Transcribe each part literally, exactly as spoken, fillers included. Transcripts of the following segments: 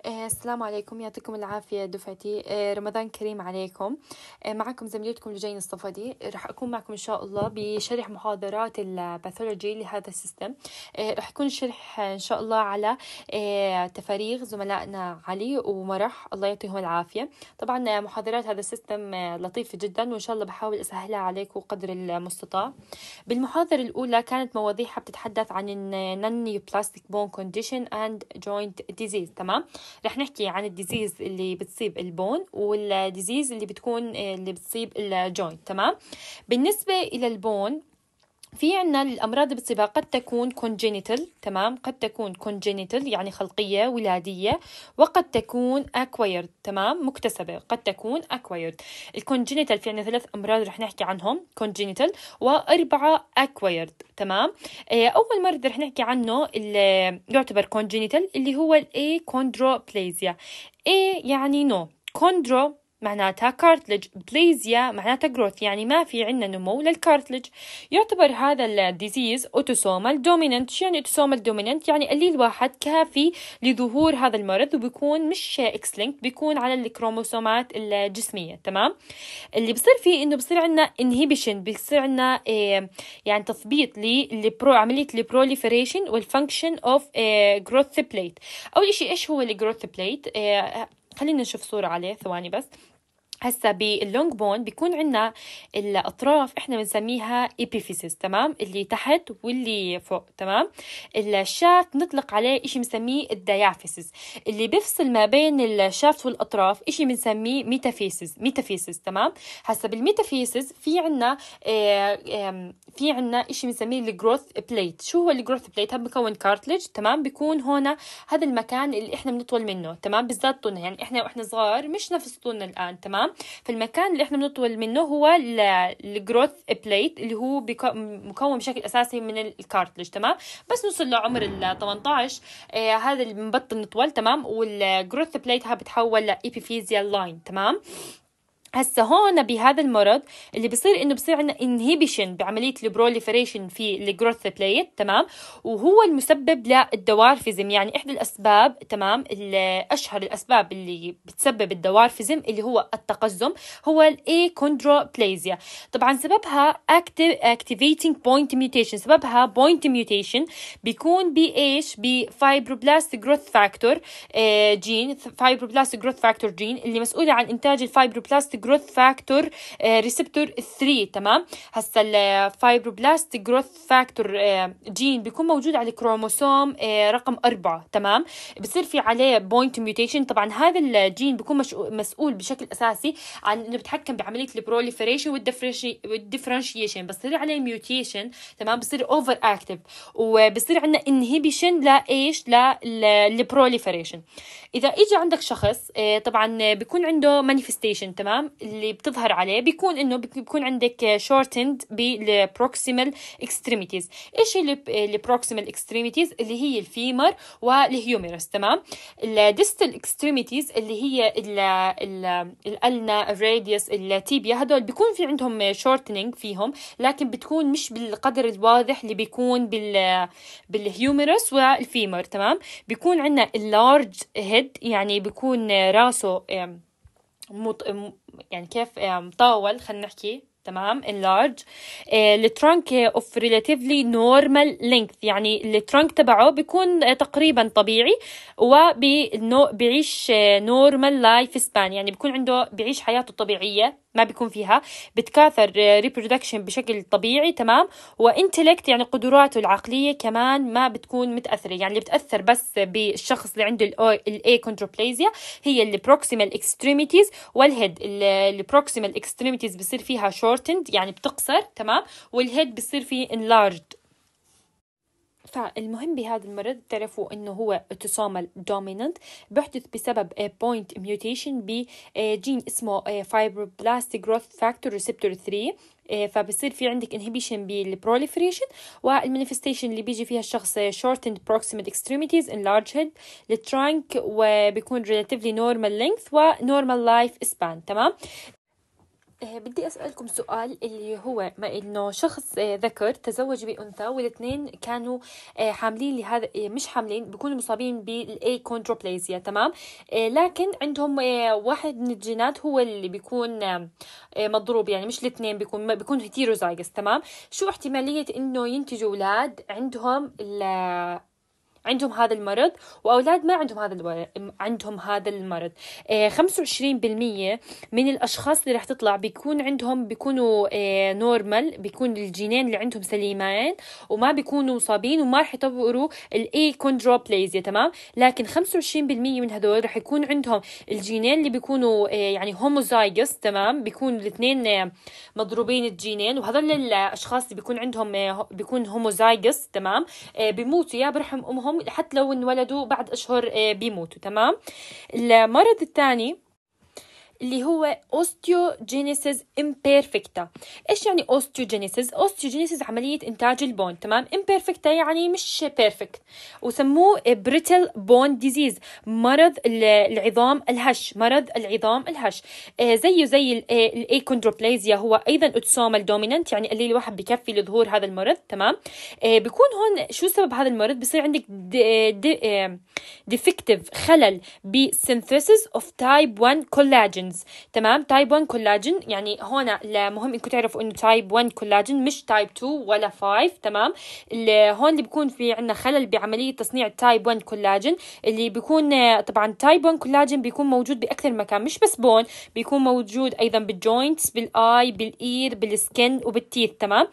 آه، السلام عليكم، يعطيكم العافية دفعتي. آه، رمضان كريم عليكم. آه، معكم زميلتكم لجين الصفدي. راح أكون معكم إن شاء الله بشرح محاضرات الباثولوجي لهذا السيستم. آه، راح يكون الشرح إن شاء الله على آه، تفاريغ زملائنا علي ومرح، الله يعطيهم العافية. طبعا محاضرات هذا السيستم آه، لطيفة جدا، وإن شاء الله بحاول أسهلها عليكم قدر المستطاع. بالمحاضرة الأولى كانت مواضيعها بتتحدث عن non-neoplastic bone condition and joint disease. تمام، رح نحكي عن الديزيز اللي بتصيب البون والديزيز اللي بتكون اللي بتصيب الجوينت. تمام، بالنسبة إلى البون في عنا الأمراض اللي بتصيبها قد تكون congenital. تمام، قد تكون congenital يعني خلقية ولادية، وقد تكون acquired. تمام، مكتسبة. قد تكون acquired. الcongenital في عنا ثلاث أمراض رح نحكي عنهم congenital، وأربعة acquired. تمام، أول مرض رح نحكي عنه اللي يعتبر congenital اللي هو ال achondroplasia. A يعني no، chondro معناتها كارتلج، بليزيا معناتها جروث يعني ما في عنا نمو للكارتلج. يعتبر هذا الديزيز اوتوسومال دوميننت. شو يعني اوتوسومال دوميننت؟ يعني قليل واحد كافي لظهور هذا المرض، وبيكون مش اكس لينكد، بيكون على الكروموسومات الجسمية. تمام، اللي بصير فيه انه بصير عنا انهيبيشن، بيصير عنا إيه يعني تثبيط للبرو عملية البروليفريشن والفانكشن اوف جروث بليت. اول شيء ايش هو الجروث بليت؟ إيه خلينا نشوف صورة عليه ثواني بس. هسا باللونج بون بيكون عنا الأطراف إحنا بنسميها إبيفيسيس. تمام، اللي تحت واللي فوق. تمام، الشافت نطلق عليه إشي بنسميه الديافيسيس، اللي بيفصل ما بين الشافت والأطراف إشي بنسميه ميتافيسيس. ميتافيسيس تمام، هسا بالميتافيسيس في عنا في عنا إشي بنسميه الجروث بليت. شو هو الجروث بليت؟ هذا بكون كارتلج. تمام، بيكون هنا هذا المكان اللي إحنا بنطول منه. تمام، بالذات طولنا، يعني إحنا وإحنا صغار مش نفس طولنا الآن. تمام، فالمكان اللي احنا بنطول منه هو الجروث بليت، اللي هو مكون بشكل اساسي من الكارتلج. تمام، بس نوصل لعمر ال ثمانية عشر آه هذا اللي بنبطل نطول. تمام، والجروث بليت ها بتحول لإبيفيزيال لاين. تمام، هسه هون بهذا المرض اللي بصير انه بصير عندنا انهيبيشن بعمليه البروليفريشن في الجروث بليت. تمام، وهو المسبب للدوارفيزم، يعني احدى الاسباب. تمام، اشهر الاسباب اللي بتسبب الدوارفيزم اللي هو التقزم هو الاكوندروبلازيا. طبعا سببها اكتيفيتنج بوينت ميوتيشن، سببها بوينت ميوتيشن بيكون بايش؟ بفايبروبلاست جروث فاكتور جين، فايبروبلاست جروث فاكتور جين اللي مسؤوله عن انتاج الفايبروبلاست جروث فاكتور ريسبتور ثلاثة. تمام، هسا الفايبروبلاست جروث فاكتور جين بيكون موجود على الكروموسوم رقم أربعة. تمام، بصير في عليه بوينت ميوتيشن. طبعا هذا الجين بيكون مسؤول بشكل اساسي عن انه بيتحكم بعمليه البروليفريشن والديفرنشيشن. بصير عليه ميوتيشن. تمام، بصير اوفر اكتيف، وبصير عندنا انهيبيشن لايش؟ للبروليفريشن. اذا اجى عندك شخص طبعا بيكون عنده مانيفستيشن. تمام، اللي بتظهر عليه بيكون انه بيكون عندك شورتند بالبروكسيمال اكستريميتيز. ايش هي البروكسيمال اكستريميتيز؟ اللي هي الفيمر والهيوميرس. تمام، الديستال اكستريميتيز اللي هي الالنا، الراديوس، التيبيا، هدول بيكون في عندهم شورتنينج فيهم، لكن بتكون مش بالقدر الواضح اللي بيكون بال بالهيوميرس والفيمر. تمام، بيكون عندنا اللارج هيد، يعني بيكون راسه مط... يعني كيف مطول، خلينا نحكي. تمام، enlarge. الترانك of relatively normal length، يعني الترانك تبعه بيكون تقريبا طبيعي، وبيعيش normal life span، يعني بيكون عنده بيعيش حياته طبيعية، ما بيكون فيها بتكاثر reproduction بشكل طبيعي. تمام، وانتلكت يعني قدراته العقلية كمان ما بتكون متأثرة، يعني اللي بتأثر بس بالشخص اللي عنده الأكوندروبلازيا هي البروكسيمال اكستريميتيز والهيد. البروكسيمال اكستريميتيز بصير فيها shortened يعني بتقصر. تمام، والهيد بصير فيه enlarged. فالمهم بهذا المرض تعرفوا انه هو autosomal dominant، بيحدث بسبب point mutation بجين اسمه fibroblast growth factor receptor ثلاثة. فبصير في عندك inhibition بالproliferation، والمانيفستيشن اللي بيجي فيها الشخص shortened proximal extremities, enlarged head, الترانك، وبيكون relatively normal length و normal life span. تمام، آه، بدي أسألكم سؤال اللي هو ما إنه شخص آه، ذكر تزوج بأنثى والاثنين كانوا آه، حاملين لهذا آه، مش حاملين بيكونوا مصابين بالأي كوندروبلازيا تمام. آه، لكن عندهم آه، واحد من الجينات هو اللي بيكون آه، آه، مضروب، يعني مش الاثنين، بيكون بيكون هيتيروزايجس تمام. شو احتمالية إنه ينتجوا أولاد عندهم ال عندهم هذا المرض وأولاد ما عندهم هذا الو... عندهم هذا المرض؟ آه خمسة وعشرين بالمية من الأشخاص اللي رح تطلع بيكون عندهم بيكونوا آه نورمال، بيكون الجينين اللي عندهم سليمين وما بيكونوا مصابين وما رح يطوروا الأي كوندروبلازيا تمام. لكن خمسة وعشرين بالمية من هدول رح يكون عندهم الجينين اللي بيكونوا آه يعني هوموزايجس تمام، بيكون الاثنين آه مضروبين الجينين، وهذول الأشخاص اللي بيكون عندهم آه بيكون هوموزايجس تمام آه بيموتوا يا برحم أمهم، حتى لو انولدوا بعد أشهر بيموتوا تمام. المرض الثاني اللي هو osteogenesis imperfecta. إيش يعني osteogenesis؟ osteogenesis عملية إنتاج البون تمام. imperfecta يعني مش perfect، وسموه brittle bone disease، مرض العظام الهش، مرض العظام الهش. آه زيه زي الأكوندروبلازيا، هو أيضا autosomal dominant، يعني قليل واحد بكفي لظهور هذا المرض تمام. آه بيكون هون شو سبب هذا المرض؟ بصير عندك دي دي آه defective خلل بسynthesis of type one collagen تمام. تايب واحد كولاجين، يعني هون مهم انكم تعرفوا انه تايب واحد كولاجين مش تايب اثنين ولا خمسة تمام. اللي هون اللي بيكون في عندنا خلل بعمليه تصنيع تايب واحد كولاجين، اللي بيكون طبعا تايب واحد كولاجين بيكون موجود باكثر مكان، مش بس بون، بيكون موجود ايضا بالجوينتس، بالاي، بالاير، بالسكن وبالتيث تمام.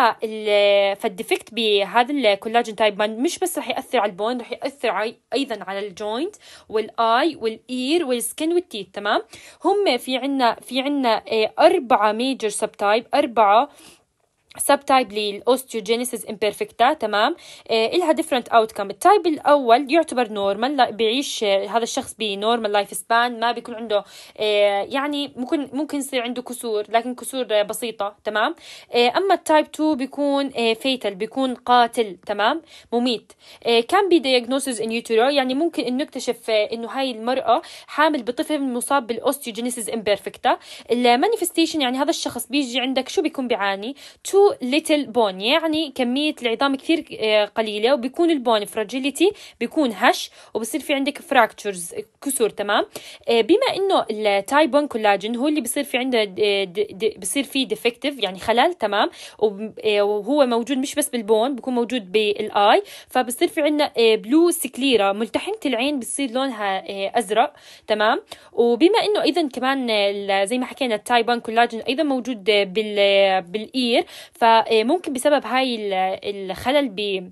فال فالديفكت بهذا الكولاجين تايب واحد مش بس رح ياثر على البون، رح ياثر ايضا على الجوينت والاي والاير والسكن والتيث تمام. هم في عنا في عنا أربعة ميجر سب تايب، أربعة سب تايب للأوستيوجينيسيس imperfecta تمام. آه إلها different outcome. التايب الأول يعتبر نورمال، بيعيش آه هذا الشخص بنورمال لايف سبان، ما بيكون عنده آه يعني ممكن ممكن يصير عنده كسور، لكن كسور آه بسيطة تمام. آه أما التايب اثنين بيكون آه فيتال، بيكون قاتل تمام، مميت. آه كان بي diagnosis in utero، يعني ممكن إنه نكتشف آه إنه هاي المرأة حامل بطفل مصاب بالأوستيوجينيسيس imperfecta. المانيفستيشن يعني هذا الشخص بيجي عندك شو بيكون بيعاني؟ تو little bone، يعني كمية العظام كثير قليلة، وبيكون البون fragility، بيكون هش، وبصير في عندك fractures كسور تمام. بما انه التايب واحد كولاجين هو اللي بصير في عنده بصير فيه defective يعني خلل تمام، وهو موجود مش بس بالبون، بيكون موجود بالاي، فبصير في عندنا بلو سكليرا، ملتحمة العين بصير لونها ازرق تمام. وبما انه ايضا كمان زي ما حكينا التايب واحد كولاجين ايضا موجود بال بالاير، فممكن بسبب هاي الخلل ب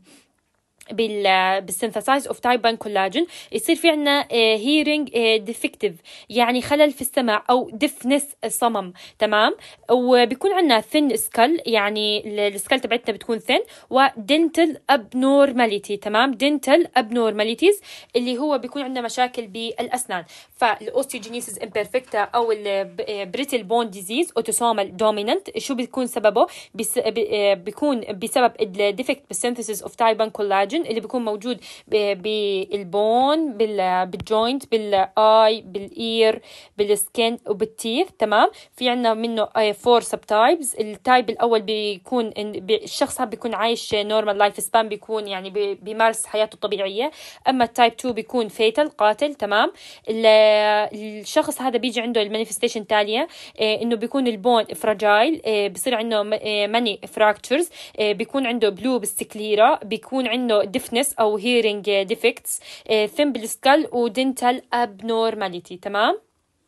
بال بالسينثسايز اوف تايب واحد كولاجين يصير في عنا هيرينج ديفكتيف، يعني خلل في السمع او ديفنس الصمم تمام. وبيكون عنا ثين سكال، يعني السكال تبعتنا بتكون ثين، ودنتال ابنورماليتي تمام. دنتال ابنورماليتيز اللي هو بيكون عندنا مشاكل بالاسنان. فالاوستيوجينيسيس امبيرفكتا او البريتل بون ديزيز اوتوسومال دومينانت شو بيكون سببه؟ بس بيكون بسبب الديفكت بالسينثيسيس اوف تايب واحد كولاجين اللي بيكون موجود بالبون، بالجوينت، بالاي، بالاير، بالسكن وبالتيث تمام. في عنا منه فور سب تايبز. التايب الاول بيكون الشخص هذا بيكون عايش نورمال لايف سبان، بيكون يعني بيمارس حياته الطبيعيه. اما التايب اثنين بيكون فيتال قاتل تمام. الشخص هذا بيجي عنده المانيفستيشن التاليه، انه بيكون البون فراجايل، بصير عنده ماني فراكتشرز، بيكون عنده بلو بالسكليرا، بيكون عنده ديفنس او هيرينج ديفكتس، ثين بالسكال، ودنتال ابنورماليتي تمام.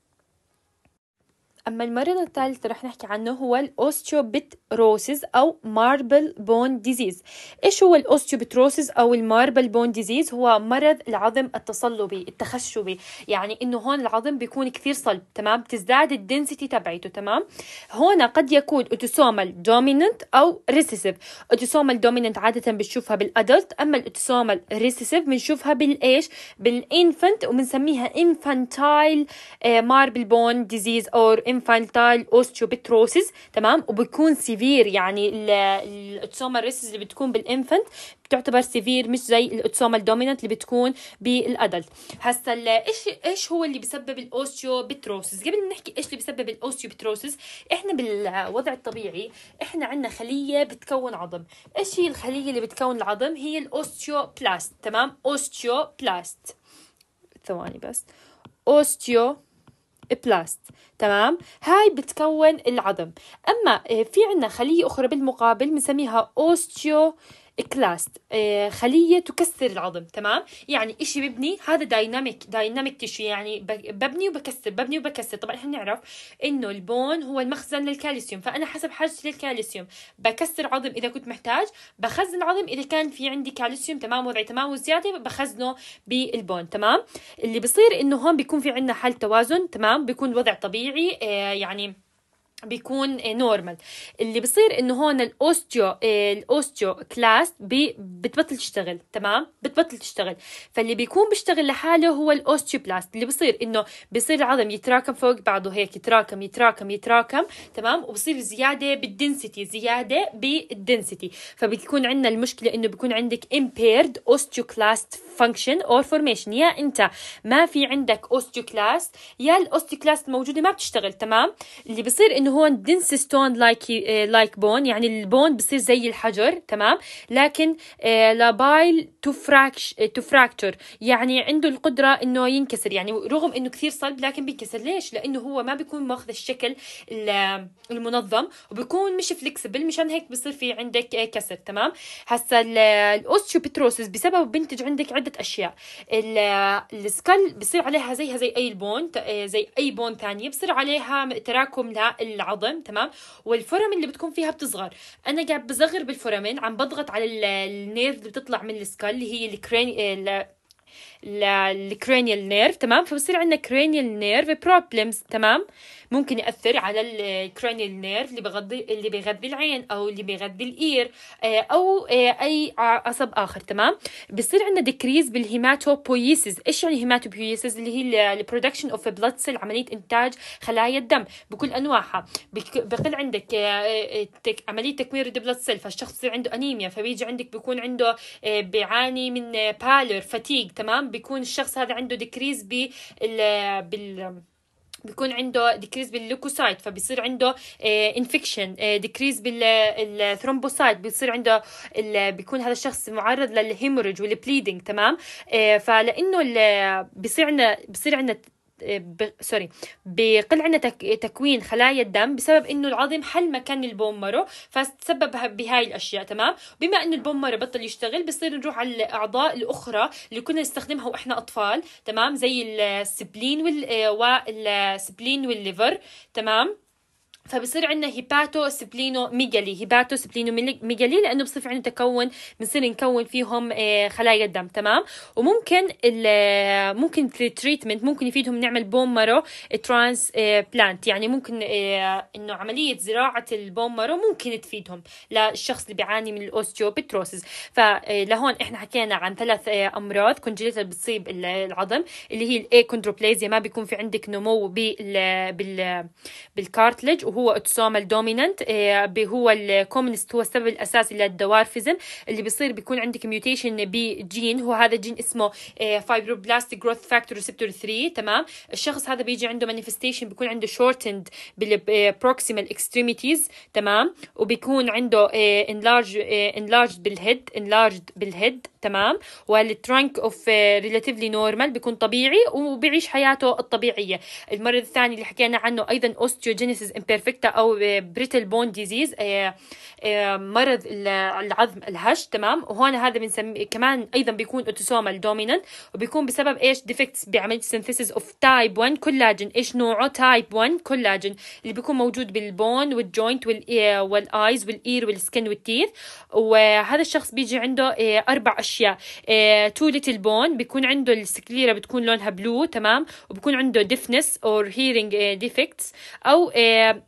أما المرض الثالث رح نحكي عنه هو الأوستيوبتروسيس أو ماربل بون ديزيز. إيش هو الأوستيوبتروسيس أو الماربل بون ديزيز؟ هو مرض العظم التصلبي التخشبي، يعني إنه هون العظم بيكون كثير صلب تمام، تزداد الدنسيتي تبعته تمام. هون قد يكون أوتوسومال دوميننت أو ريسيسيف. أوتوسومال دوميننت عادة بنشوفها بالأدلت، أما الأوتوسومال ريسيسيف بنشوفها بالإيش؟ بالإنفنت، وبنسميها إنفانتايل ماربل بون ديزيز أو infantile osteopetrosis تمام، وبيكون سيفير. يعني الاوتوسومال ريسيس اللي بتكون بالانفنت بتعتبر سيفير، مش زي الاوتوسومال دومينانت اللي بتكون بالادلت. هسا ايش ايش هو اللي بيسبب الاوستيوبتروسيس؟ قبل ما نحكي ايش اللي بيسبب الاوستيوبتروسيس، احنا بالوضع الطبيعي احنا عندنا خليه بتكون عظم. ايش هي الخليه اللي بتكون العظم؟ هي الاوستيوبلاست تمام، اوستيوبلاست. ثواني بس، اوستيو بلاست تمام، هاي بتكون العظم. اما في عنا خليه اخرى بالمقابل بنسميها اوستيو كلاست، خلية تكسر العظم تمام. يعني إشي ببني، هذا دايناميك دايناميك تيشو، يعني ببني وبكسر ببني وبكسر. طبعا إحنا نعرف إنه البون هو المخزن للكالسيوم، فأنا حسب حاجتي للكالسيوم بكسر عظم إذا كنت محتاج، بخزن عظم إذا كان في عندي كالسيوم تمام وضعي تمام وزيادة بخزنه بالبون تمام. اللي بصير إنه هون بيكون في عندنا حالة توازن تمام، بيكون الوضع طبيعي، آه يعني بيكون نورمال. اللي بصير انه هون الاوستيو الاوستيو كلاست بتبطل تشتغل تمام، بتبطل تشتغل. فاللي بيكون بيشتغل لحاله هو الاوستيوبلاست. اللي بصير انه بصير العظم يتراكم فوق بعضه هيك، يتراكم يتراكم يتراكم تمام، وبصير زياده بالدنسيتي، زياده بالدنسيتي. فبيكون عندنا المشكله انه بيكون عندك impaired osteoclast function or formation. يا انت ما في عندك اوستيوكلاست، يا الاوستيوكلاست موجوده ما بتشتغل تمام. اللي بصير انه هون دنس ستون لايك لايك بون، يعني البون بصير زي الحجر تمام، لكن لابايل تو فراكش تو فراكتور، يعني عنده القدره انه ينكسر. يعني رغم انه كثير صلب لكن بينكسر. ليش؟ لانه هو ما بيكون ماخذ الشكل المنظم وبيكون مش فليكسبل، مشان هيك بصير في عندك كسر تمام. هسا الاوستيوبتروسيس بسبب بنتج عندك عده اشياء. السكال بصير عليها زيها زي اي البون، زي اي بون ثانيه بصير عليها تراكم للعظم تمام، والفورامين اللي بتكون فيها بتصغر. انا قاعد بصغر بالفورامين، عم بضغط على النيرف اللي بتطلع من السكال اللي هي الكرين الكرانيال نيرف تمام. فبصير عندنا كرانيال نيرف بروبلمز تمام، ممكن يأثر على الكرانيال نيرف اللي بغذي اللي بيغذي العين او اللي بيغذي الاير او اي عصب اخر تمام. بصير عندنا ديكريز بالهيماتوبويسيس. ايش يعني هيماتوبويسيس؟ اللي هي البرودكشن اوف بلاد سيل، عمليه انتاج خلايا الدم بكل انواعها. بقل عندك عمليه تكوين ريد بلاد سيل، فالشخص يصير عنده انيميا، فبيجي عندك بيكون عنده بيعاني من بالر فاتيج تمام. بيكون الشخص هذا عنده ديكريز بال بال بيكون عنده ديكريز بالليوكوسايت، فبيصير عنده انفكشن. ديكريز بالثرومبوسايت، بيصير عنده بيكون هذا الشخص معرض للهيموريج والبليدنج تمام. فلانه بيصير عندنا بيصير عندنا ب... سوري بقل عنا تك... تكوين خلايا الدم بسبب انه العظم حل مكان البون مارو، فتسبب بهاي الاشياء تمام. بما انه البون مارو بطل يشتغل بصير نروح على الاعضاء الاخرى اللي كنا نستخدمها واحنا اطفال تمام، زي السبلين وال والسبلين والليفر تمام. فبصير عندنا هيباتو سبلينو ميجالي، هيباتو سبلينو ميجالي، لانه بصير في عندنا تكون بنصير نكون فيهم خلايا الدم تمام. وممكن ممكن في التريتمنت ممكن يفيدهم نعمل بون مارو ترانس بلانت، يعني ممكن انه عمليه زراعه البون مارو ممكن تفيدهم للشخص اللي بيعاني من الاوستيوبتروسيس. فلهون احنا حكينا عن ثلاث امراض كونجنتال بتصيب العظم، اللي هي الاكوندروبلازيا، ما بيكون في عندك نمو بال بال بالكارتلج، هو اوتوسومال دومينانت، هو الكومنست، هو السبب الاساسي للدوارفيزم اللي بيصير. بيكون عندك ميوتيشن بجين، هو هذا الجين اسمه فايبروبلاست جروث فاكتور ريسبتور ثلاثة تمام. الشخص هذا بيجي عنده مانيفستيشن، بيكون عنده شورتند بالبروكسيمال اكستريميتيز تمام، وبيكون عنده انلارج انلارج بالهيد انلارج بالهيد تمام، والترانك اوف ريلاتيفلي نورمال بيكون طبيعي وبيعيش حياته الطبيعيه. المرض الثاني اللي حكينا عنه ايضا اوستيوجينيسيس امبيرفكتا او بريتل بون ديزيز، مرض العظم الهش تمام. وهون هذا بنسميه كمان ايضا بيكون اوتوسومال دومينانت، وبيكون بسبب ايش؟ ديفكتس بعمليه سينثيسيس اوف تايب واحد كولاجين. ايش نوعه؟ تايب واحد كولاجين، اللي بيكون موجود بالبون والجوينت والايز والاير والسكن والتيث. وهذا الشخص بيجي عنده اربع اشياء: تو ليتل بون، بيكون عنده السكليرا بتكون لونها بلو تمام، وبيكون عنده ديفنس اور هيرينج ديفكتس، او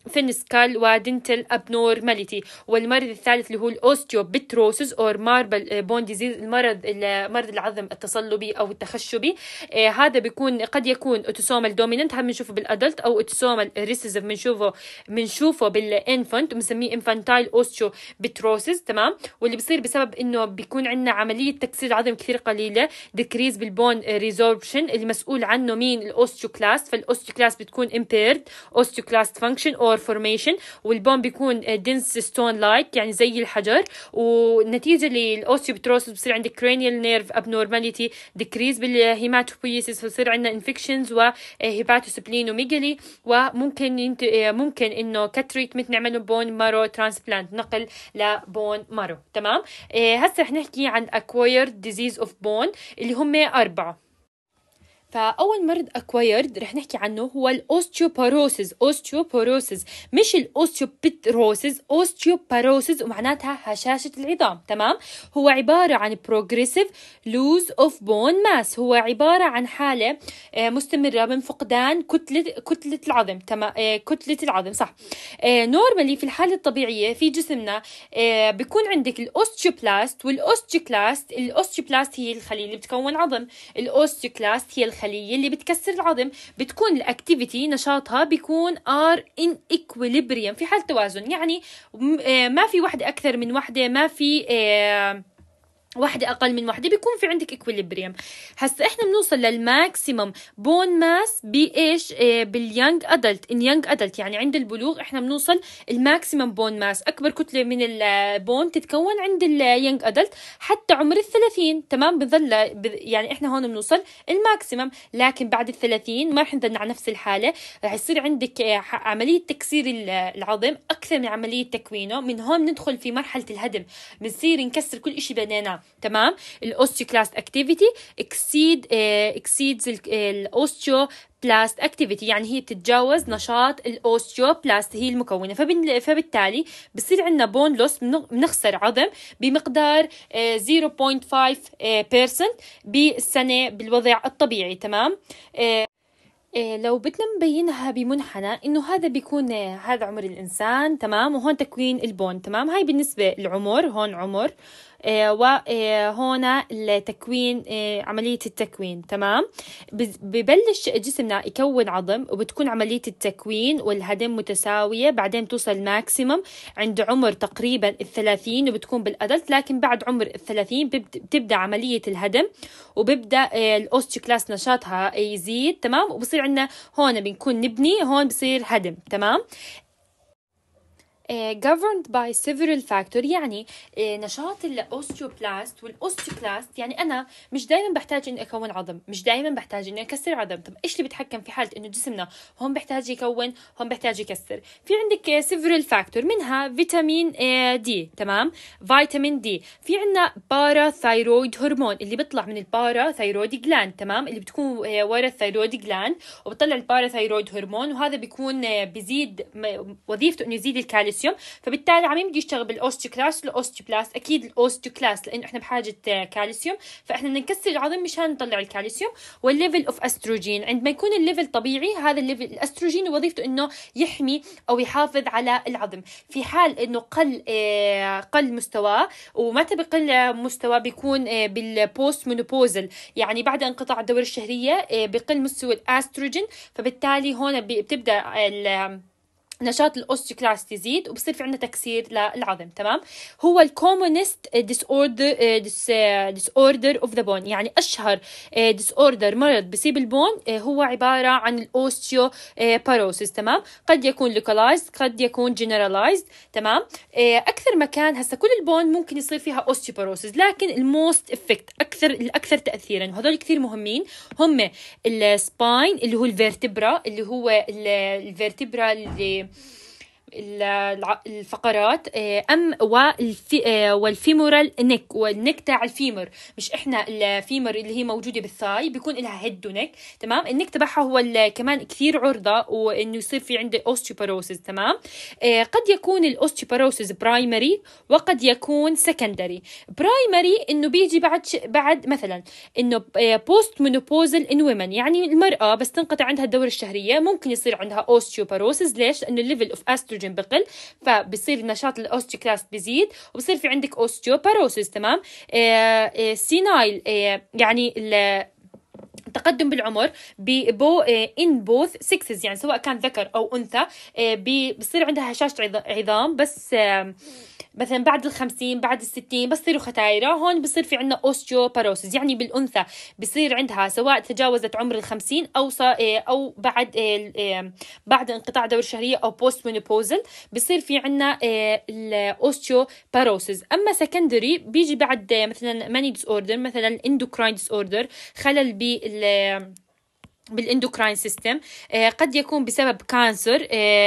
في السكال ودنتل ابنورماليتي. والمرض الثالث اللي هو الاوستيوبتروسس اور ماربل بون ديزيز، المرض مرض العظم التصلبي او التخشبي. آه هذا بيكون قد يكون اوتوسومال دوميننت، هم بنشوفه بالادلت، او اوتوسومال ريسيسيف بنشوفه بنشوفه بالانفانت وبنسميه انفانتايل اوستيوبتروسس. تمام. واللي بيصير بسبب انه بيكون عندنا عمليه تكسير العظم كثير قليله، ديكريز بالبون ريزوربشن، اللي مسؤول عنه مين؟ الاوستيوكلاست. فالاوستيوكلاست بتكون impaired osteoclast function or formation، والبون بيكون dense stone like يعني زي الحجر. ونتيجة للأوستيوبتروسس بصير عندك cranial nerve abnormality، decrease بالهيماتوبويسيس، بصير عندنا infections وهيباتوسبلينوميجالي. وممكن انت ممكن انه كتريتمنت نعمل بون مارو ترانسبلانت، نقل لبون مارو. تمام. هسه رح نحكي عن acquired disease of bone اللي هم أربعة. فأول مرض acquired رح نحكي عنه هو الأوستيوباروسيس. أوستيوباروسيس مش الأوستيوبتروسيس، أوستيوباروسيس ومعناتها هشاشة العظام. تمام. هو عبارة عن progressive lose of bone mass، هو عبارة عن حالة مستمرة من فقدان كتلة كتلة العظم. تمام. كتلة العظم صح. نورمالي في الحالة الطبيعية في جسمنا بيكون عندك الأوستيوبلاست والأوستيوكلاست. الأوستيوبلاست هي الخلية اللي بتكون عظم، الأوستيوكلاست هي الخلية اللي بتكسر العظم. بتكون الاكتيفيتي نشاطها بيكون ار ان equilibrium، في حالة توازن، يعني ما في واحدة أكثر من واحدة، ما في واحدة أقل من واحدة، بيكون في عندك إكويليبريم. هسا إحنا بنوصل للماكسيمم بون ماس بإيش؟ إيه باليانج أدلت. إن يانج أدلت يعني عند البلوغ إحنا بنوصل الماكسيمم بون ماس، أكبر كتلة من البون تتكون عند اليانج أدلت حتى عمر الثلاثين. تمام. بظل يعني إحنا هون بنوصل الماكسيمم، لكن بعد الثلاثين ما رح نضل على نفس الحالة، رح يصير عندك عملية تكسير العظم أكثر من عملية تكوينه. من هون ندخل في مرحلة الهدم، بنصير نكسر كل إشي بنيناه. تمام. الاوستيوكلاست اكتيفيتي اكسيد اكسيدز الاوستيوبلاست اكتيفيتي، يعني هي بتتجاوز نشاط الاوستيوبلاست هي المكونه. فبالتالي بصير عندنا بون لوس، بنخسر عظم بمقدار صفر فاصلة خمسة بالمية بالسنه بالوضع الطبيعي. تمام. إيه لو بدنا نبينها بمنحنى انه هذا بيكون هذا عمر الانسان. تمام. وهون تكوين البون. تمام. هاي بالنسبه للعمر، هون عمر إيه وهون التكوين، إيه عملية التكوين. تمام. ببلش جسمنا يكون عظم، وبتكون عملية التكوين والهدم متساوية، بعدين توصل ماكسيمم عند عمر تقريبا الثلاثين وبتكون بالأدلت. لكن بعد عمر الثلاثين بتبدأ عملية الهدم، وببدأ إيه الأوستيوكلاست نشاطها يزيد. تمام. وبصير عندنا هون بنكون نبني، هون بصير هدم. تمام. governed by several factors، يعني نشاط الاوستيوبلاست والاوستيوكلاست. يعني انا مش دائما بحتاج اني اكون عظم، مش دائما بحتاج اني اكسر عظم. طب ايش اللي بيتحكم في حاله انه جسمنا هون بحتاج يكون، هون بحتاج يكسر؟ في عندك several factors، منها فيتامين دي. تمام. فيتامين دي. في عندنا بارا ثايرويد هرمون اللي بيطلع من البارا ثايرويد جلاند. تمام. اللي بتكون ورا الثايرويد جلاند وبطلع البارا ثايرويد هرمون، وهذا بيكون بيزيد وظيفته انه يزيد الكالسيوم. فبالتالي عم يجي يشتغل بالاوستيوكلاست والاوستيوبلاست. اكيد الاوستيوكلاست لانه احنا بحاجه كالسيوم، فاحنا بدنا نكسر العظم مشان نطلع الكالسيوم. والليفل اوف استروجين، عندما يكون الليفل طبيعي، هذا الليفل الاستروجين وظيفته انه يحمي او يحافظ على العظم. في حال انه قل آه قل مستواه، ومتى بقل مستواه؟ بيكون آه بالبوست مونوبوزل، يعني بعد انقطاع الدوره الشهريه آه بقل مستوى الاستروجين. فبالتالي هون بتبدا نشاط الاوستيوكلاست يزيد، وبصير في عندنا تكسير للعظم. تمام. هو الكومونست ديس اوردر ديس اوردر اوف ذا بون، يعني اشهر ديس اوردر مرض بيصيب البون هو عباره عن الاوستيو باروسيس. تمام. قد يكون لوكالايزد، قد يكون جنرالايزد. تمام. اكثر مكان هسه كل البون ممكن يصير فيها اوستيوباروسيس، لكن الموست افكت اكثر الاكثر تاثيرا، وهذول كثير مهمين، هم السباين اللي هو الفيرتبرا، اللي هو الفيرتبرا اللي الفقرات أم والفي والفيمورال نيك، والنيك تاع الفيمر، مش إحنا الفيمر اللي هي موجودة بالثاي بيكون لها هيد ونيك، تمام. النيك تبعها هو كمان كثير عرضة وإنه يصير في عنده أوستيوباروسيس، تمام. قد يكون الأوستيوباروسيس برايمري وقد يكون سكندري. برايمري إنه بيجي بعد بعد مثلا إنه بوست مينوبوزال إن ويمن، يعني المرأة بس تنقطع عندها الدورة الشهرية ممكن يصير عندها أوستيوباروسيس. ليش؟ لأنه الليفل أوف أستروجين بقل، فبصير نشاط الأوستيوكلاست بيزيد وبصير في عندك أوستيوباروسيس، تمام. سينايل يعني التقدم بالعمر ببو إن بوث سكسز، يعني سواء كان ذكر أو أنثى بصير عندها هشاشة عظام، بس مثلا بعد الخمسين بعد الستين بصيروا ختايرة، هون بصير في عنا أوستيوباروسيس. يعني بالأنثى بصير عندها سواء تجاوزت عمر الخمسين أو أو بعد بعد انقطاع دورة الشهرية أو بوست مينوبوزل بصير في عنا الأوستيوباروسيس. أما سكندري بيجي بعد مثلا ماني ديس أوردر، مثلا اندوكراين ديس أوردر، خلل بال بالاندوكراين سيستم، قد يكون بسبب كانسر،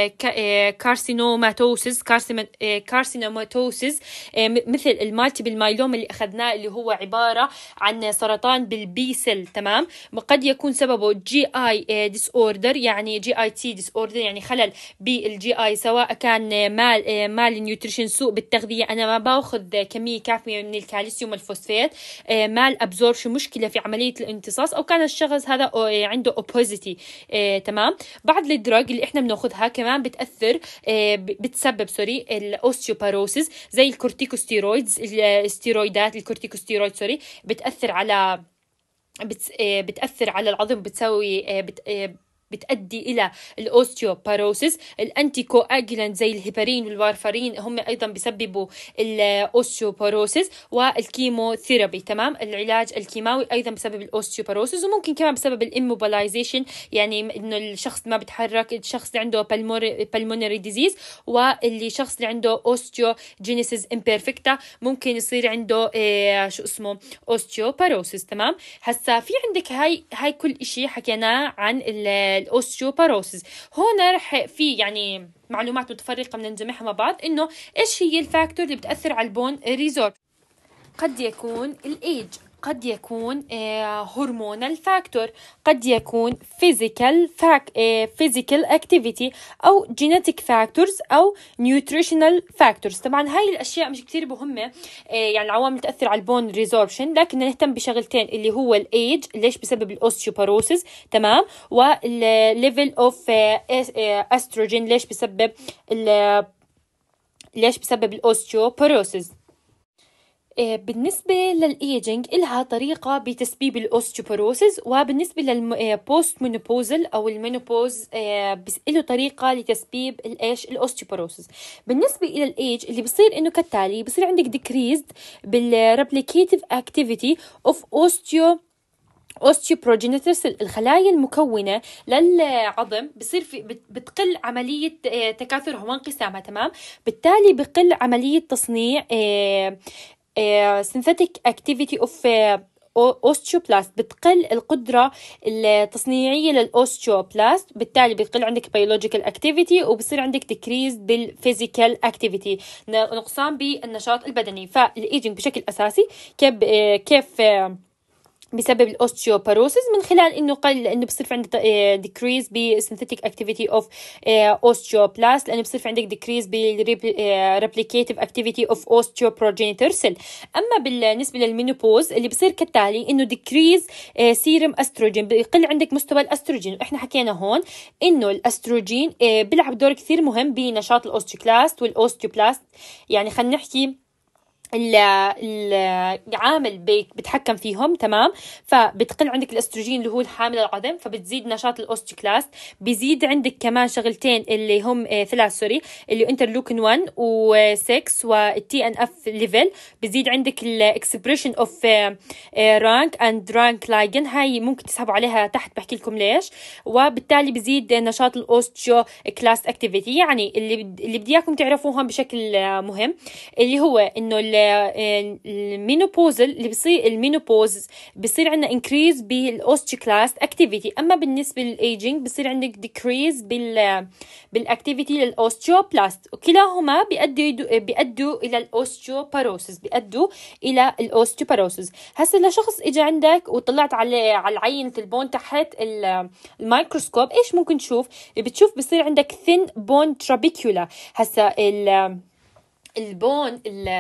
كارسينوماتوسيس كارسينوماتوسيس مثل المالتيبل مايلوم اللي أخذناه اللي هو عبارة عن سرطان بالبي سيل، تمام. وقد يكون سببه جي آي ديس أوردر، يعني جي آي تي ديس أوردر، يعني خلل بالجي آي، سواء كان مال مال نيوتريشن، سوء بالتغذية، أنا ما باخذ كمية كافية من الكالسيوم والفوسفات، مال أبزوربشن، مشكلة في عملية الامتصاص، أو كان الشخص هذا عنده اوبوزيتي، آه، تمام. بعض الدراج اللي احنا بناخذها كمان بتاثر، آه، بتسبب سوري الاوستيوباروسيس، زي الكورتيكوستيرويدز، الستيرويدات الكورتيكوستيرويد سوري بتاثر على بت... آه، بتاثر على العظم، بتسوي آه، بت... آه، بتؤدي إلى الأوستيوباروسيس. الأنتي كواجولانت زي الهيبارين والوارفارين هم أيضا بيسببوا الأوستيوباروسيس، والكيموثيرابي، تمام. العلاج الكيماوي أيضا بسبب الأوستيوباروسيس، وممكن كمان بسبب الإموبلايزيشن، يعني إنه الشخص ما بيتحرك، الشخص اللي عنده بالمونري ديزيز، واللي شخص اللي عنده أوستيوجينيسيس إمبيرفكتا ممكن يصير عنده إيه شو اسمه أوستيوباروسيس، تمام. هسا في عندك هاي هاي كل إشي حكيناه عن الأوستيوباروسيس. هون رح في يعني معلومات متفرقة بدنا نجمعها مع بعض، إنه إيش هي الفاكتور اللي بتأثر على البون ريزورب. قد يكون الإيج، قد يكون هرمونال فاكتور، قد يكون physical fact physical activity أو genetic factors أو nutritional factors. طبعا هاي الأشياء مش كتير مهمة، يعني العوامل تأثر على البون ريزوربشن، لكن نهتم بشغلتين اللي هو الإيج ليش بسبب الأوستيوباروسيس، تمام، والليفل أوف أستروجين ليش بسبب ليش بسبب الأوستيوباروسيس. بالنسبة للإيجينج إلها طريقة بتسبيب الأوستيوباروسيس، وبالنسبة للبوست مينوبوزل أو المينوبوز له طريقة لتسبيب الإيش الأوستيوباروسيس. بالنسبة إلى الإيج اللي بصير إنه كالتالي، بصير عندك decreased بالreplicative activity of osteo osteoprogenitor cell، الخلايا المكونة للعظم بصير في بتقل عملية تكاثرها وانقسامها، تمام. بالتالي بقل عملية تصنيع synthetic activity of osteoblast، بتقل القدرة التصنيعية للأوستيوبلاست، بالتالي بتقل عندك biological activity، وبصير عندك decrease بالphysical activity، نقصان بالنشاط البدني. فالإيجينج بشكل أساسي كيف كيف بسبب الأوستيوباروسيس من خلال إنه قل إنه بصير في عندك decrease بsynthetic activity of osteoblast، لأنه بصير في عندك decrease بالreplicative activity of osteoprogenitor cell. أما بالنسبة للمينوبوز اللي بصير كالتالي إنه decrease serum estrogen، بيقل عندك مستوى الأستروجين. وإحنا حكينا هون إنه الأستروجين بيلعب دور كثير مهم بنشاط الأوستيوكلاست والأوستيوبلاست، يعني خلينا نحكي العامل بيتحكم فيهم، تمام. فبتقل عندك الاستروجين اللي هو الحامل العظم، فبتزيد نشاط الاوستيوكلاست. بيزيد عندك كمان شغلتين اللي هم آه ثلاث سوري اللي انترلوكين واحد و6 والتي ان اف ليفل. بيزيد عندك الاكسبريشن اوف رانك اند رانك لايجن، هاي ممكن تسحبوا عليها تحت بحكي لكم ليش. وبالتالي بيزيد نشاط الاوستيوكلاست اكتيفيتي. يعني اللي اللي بدي اياكم تعرفوهم بشكل مهم اللي هو انه المينوبوزل اللي بصير المينوبوز بصير عندنا increase بالاوستيوكلاست activity. اما بالنسبه للايجينج بصير عندك decrease بال بالاكتيفيتي للاوستيوبلاست، وكلاهما بيؤدوا بيؤدوا الى الاوستيوباروسيس بيؤدوا الى الاوستيوباروسيس. هسه لشخص اجى عندك وطلعت على على عينه البون تحت الميكروسكوب، ايش ممكن تشوف؟ بتشوف بصير عندك thin bone trabecula. هسه ال البون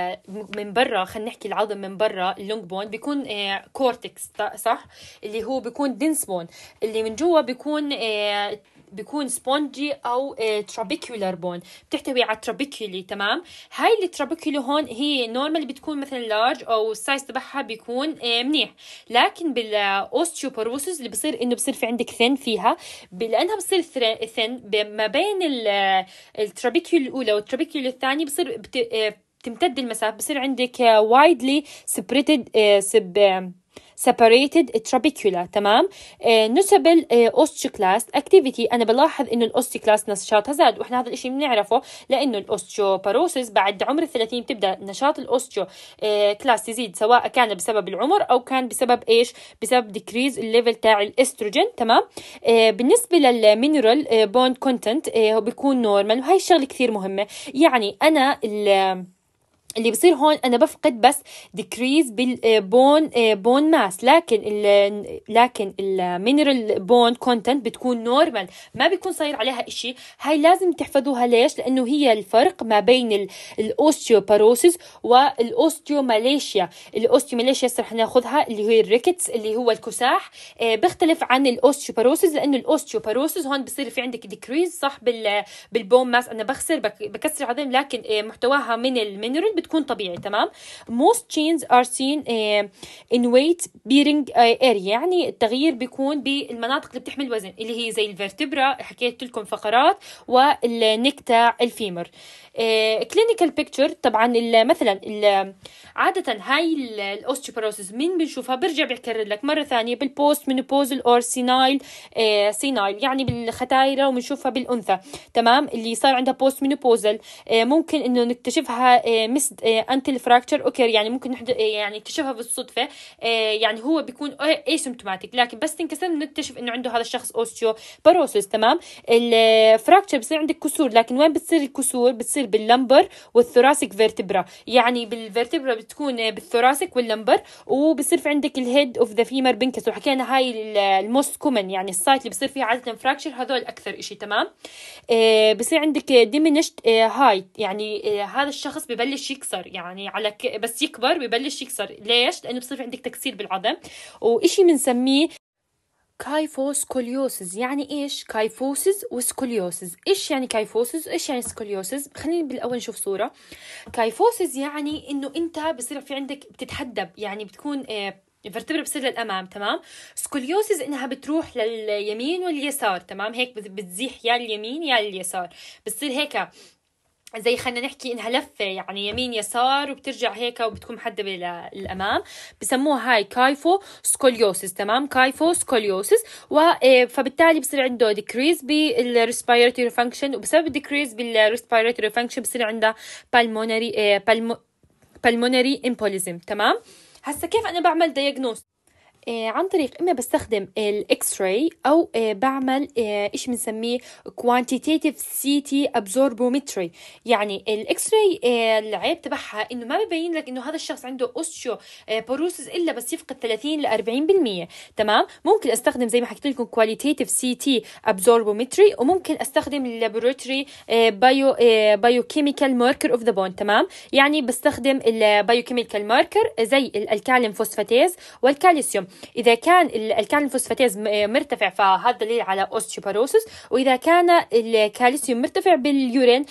من برا، خلينا نحكي العظم من برا اللونج بون بيكون كورتكس صح، اللي هو بيكون دنس بون. اللي من جوا بيكون بيكون سبونجي او ترابيكولار بون، بتحتوي على ترابيكولي. تمام، هاي الترابيكولي هون هي نورمال بتكون مثلا لارج او السايز تبعها بيكون منيح، لكن بالاوستيوبوروسيس اللي بصير انه بصير في عندك ثن فيها، لانها بصير ثن ما بين الترابيكولي الاولى والترابيكولي الثانيه بصير بت... تمتد المسافه، بصير عندك widely separated سب separated trabecula. تمام. آه نسبل اوستيوكلاست اكتيفيتي، انا بلاحظ انه الاوستيوكلاست نشاطها زاد، واحنا هذا الاشي بنعرفه لانه الاوستيوباروسيس بعد عمر الثلاثين بتبدا نشاط الاوستيو آه كلاست يزيد، سواء كان بسبب العمر او كان بسبب ايش؟ بسبب ديكريز الليفل تاع الاستروجين. تمام. آه بالنسبه للمينرال آه بون كونتنت آه بيكون نورمال، وهي الشغله كثير مهمه. يعني انا اللي بصير هون أنا بفقد بس decrease بالبون بون ماس، لكن ال لكن المينرال بون كونتنت بتكون نورمال، ما بيكون صاير عليها إشي. هاي لازم تحفظوها. ليش؟ لأنه هي الفرق ما بين الأوستيوباروسيس والأوستيوماليشيا. الأوستيوماليشيا رح ناخذها اللي هي الريكتس، اللي هو الكساح، بيختلف عن الأوستيوباروسيس، لأنه الأوستيوباروسيس هون بصير في عندك decrease صح بال بالبون ماس، أنا بخسر بكسر عظم، لكن محتواها من المينرال بتكون طبيعي. تمام. most changes are seen uh, in weight bearing uh, area، يعني التغيير بيكون بالمناطق اللي بتحمل وزن، اللي هي زي الفرتبرا حكيت لكم فقرات، والنك تاع الفيمر. كلينيكال uh, بيكتشر طبعا ال مثلا ال عادة هاي الاوستيوباروسيس مين بنشوفها؟ برجع بكرر لك مرة ثانية بالبوست مينوبوزل اور سينايل آه سينايل، يعني بالختايرة، وبنشوفها بالأنثى. تمام، اللي صار عندها بوست مينوبوزل آه ممكن إنه نكتشفها آه مس آه انتل فراكتشر اوكي، يعني ممكن نحد آه يعني نكتشفها بالصدفة، آه يعني هو بيكون اسيمتوماتيك، لكن بس تنكسر نكتشف إنه عنده هذا الشخص اوستيوباروسيس. تمام. الفراكتشر بصير عندك كسور، لكن وين بتصير الكسور؟ بتصير باللمبر والثوراسيك فيرتبرا، يعني بالفيرتبرا بتكون بالثوراسيك واللمبر، وبصير في عندك الهيد اوف ذا فيمر بنكسر، وحكينا هاي الموست كومن، يعني السايت اللي بصير فيه عادة فراكشر، هذول اكثر اشي. تمام. آه بصير عندك diminished هايت، آه يعني آه هذا الشخص ببلش يكسر، يعني على ك... بس يكبر ببلش يكسر. ليش؟ لانه بصير في عندك تكسير بالعظم، واشي بنسميه كايفوسكوليوسيس. يعني ايش كايفوسيس وسكوليوسيس؟ ايش يعني كايفوسيس وايش يعني سكوليوسيس؟ خلينا بالاول نشوف صوره. كايفوسيس يعني انه انت بصير في عندك بتتحدب، يعني بتكون آه الفرتبرا بتصير للامام. تمام. سكوليوسيس انها بتروح لليمين واليسار. تمام، هيك بتزيح يا اليمين يا اليسار، بتصير هيك زي خلينا نحكي انها لفه، يعني يمين يسار، وبترجع هيك وبتكون محدبه للامام، بسموها هاي كايفو سكوليوسيس. تمام، كايفو سكوليوسيس. و فبالتالي بصير عنده ديكريز بالريسبيراتوري فانكشن، وبسبب الديكريز بالريسبيراتوري فانكشن بصير عنده بالمونري بالمونري امبوليزم. تمام. هسا كيف انا بعمل دايجنوز؟ آه عن طريق إما بستخدم الإكس راي، أو آه بعمل آه إيش بنسميه quantitative سي تي absorbometry. يعني الإكس راي آه العيب تبعها إنه ما ببين لك إنه هذا الشخص عنده أوستيو آه بوروسيس إلا بس يفقد ثلاثين إلى أربعين بالمية. تمام. ممكن أستخدم زي ما حكيت لكم qualitative سي تي absorbometry، وممكن أستخدم laboratory آه bio آه biochemical marker of the bone. تمام، يعني بستخدم البايوكيميكال ماركر زي الكاليوم فوسفاتيز والكالسيوم. إذا كان الكالسيوم فوسفاتيز مرتفع فهذا دليل على أوستيوباروسيس، وإذا كان الكالسيوم مرتفع باليورين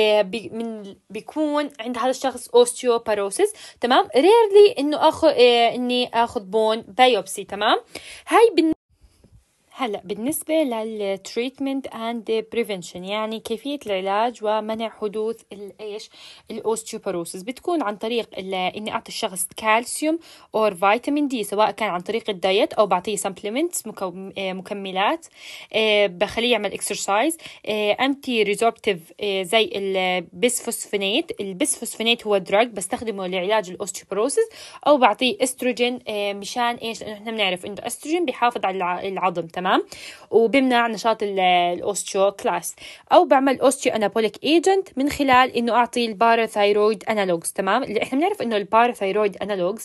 من بيكون عند هذا الشخص أوستيوباروسيس. تمام. ريرلي إنه أخذ إني أخذ بون بايوبسي. تمام. هاي بن هلا بالنسبة للتريتمنت اند بريفنشن، يعني كيفية العلاج ومنع حدوث الايش الاوستيوبروسيس، بتكون عن طريق اني اعطي الشخص كالسيوم او فيتامين دي، سواء كان عن طريق الدايت او بعطيه سبلمنتس مكملات، بخليه يعمل اكسرسايز، انتي ريزوربتيف زي البسفوسفينات. البسفوسفينات هو دراج بستخدمه لعلاج الاوستيوبروسيس، او بعطيه استروجين مشان ايش؟ لانه احنا بنعرف انه استروجين بيحافظ على العظم، تمام، وبمنع نشاط الاوستيوكلاست. او بعمل اوستيو انابوليك ايجنت من خلال انه اعطي الباراثايرويد انالوجز، تمام، اللي احنا بنعرف انه الباراثايرويد انالوجز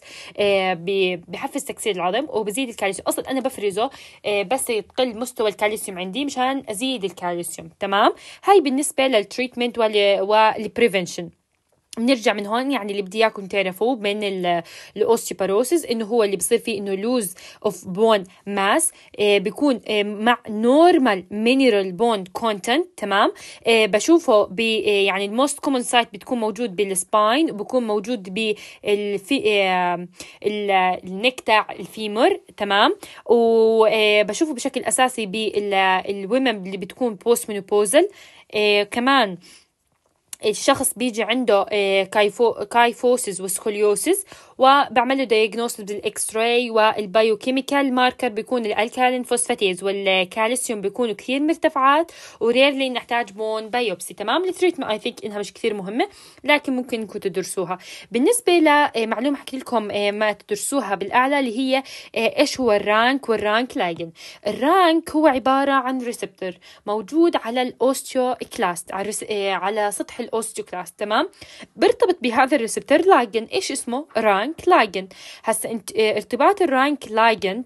بحفز تكسير العظم وبزيد الكالسيوم. اصلا انا بفرزه بس يقل مستوى الكالسيوم عندي مشان ازيد الكالسيوم، تمام. هاي بالنسبه للتريتمنت والبريفنشن. بنرجع من هون، يعني اللي بدي اياكم تعرفوه من الاوستيوبروسيس انه هو اللي بصير فيه انه لوز اوف بون ماس، بيكون آه مع نورمال مينرال بون كونتنت، تمام. آه بشوفه ب آه يعني الموست كومن سايت بتكون موجود بالسباين، وبكون موجود بالفي آه النك تاع الفيمر، تمام. وبشوفه بشكل اساسي بالومن اللي بتكون بوست مينوبوزل. آه كمان الشخص بيجي عنده كايفو كايفوسيس وسكوليوسيس، وبعمل له دايجنوستس بالاكس راي، والبايوكيميكال ماركر بيكون الالكالين فوسفاتيز والكالسيوم بيكونوا كثير مرتفعات، وريرلي نحتاج بون بايوبسي، تمام. التريتمنت اي ثينك انها مش كثير مهمه، لكن ممكن انكم تدرسوها. بالنسبه لمعلومه حكي لكم ما تدرسوها بالاعلى، اللي هي ايش هو الرانك والرانك لايجن. الرانك هو عباره عن ريسبتور موجود على الاوستيوكلاست، على على سطح الاوستيوكلاست، تمام. برتبط بهذا الريسبتور لايجن، ايش اسمه؟ رانك لايجن. هسه انت ارتباط الرانك لايجن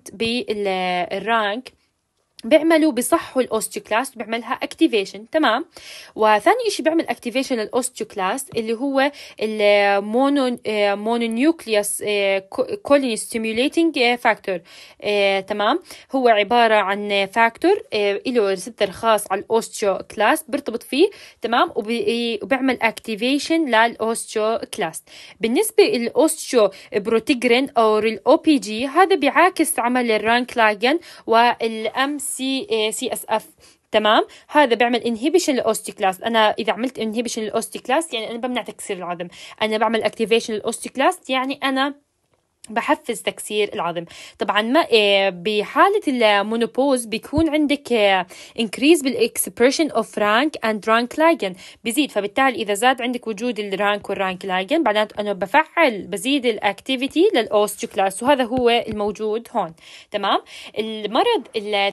بالرانك بيعملوا بصحوا الاوستيوكلاست، بيعملها اكتيفيشن، تمام. وثاني شيء بيعمل اكتيفيشن للاوستيوكلاست اللي هو المونو مونونيوكليوس كولوني ستيميوليتنج فاكتور، تمام. هو عباره عن فاكتور له ريسبتور خاص على الاوستيوكلاست بيرتبط فيه، تمام، وبيعمل اكتيفيشن للاوستيوكلاست. بالنسبه للاوستيو بروتيجرين او الاو بي جي، هذا بيعاكس عمل الرانك لايجن والام سي سي اس اف، تمام. هذا بيعمل انهيبيشن للاوستيكلاست. انا اذا عملت انهيبيشن للاوستيكلاست يعني انا بمنع تكسير العظم، انا بعمل اكتيفيشن للاوستيكلاست يعني انا بحفز تكسير العظم. طبعا ما بحالة المونوبوز بيكون عندك increase بالاكسبريشن اوف رانك اند رانك لايجن، بزيد. فبالتالي اذا زاد عندك وجود الرانك والرانك لايجن، بعدين انا بفعل بزيد الاكتيفيتي للاوستيوكلاست، وهذا هو الموجود هون، تمام. المرض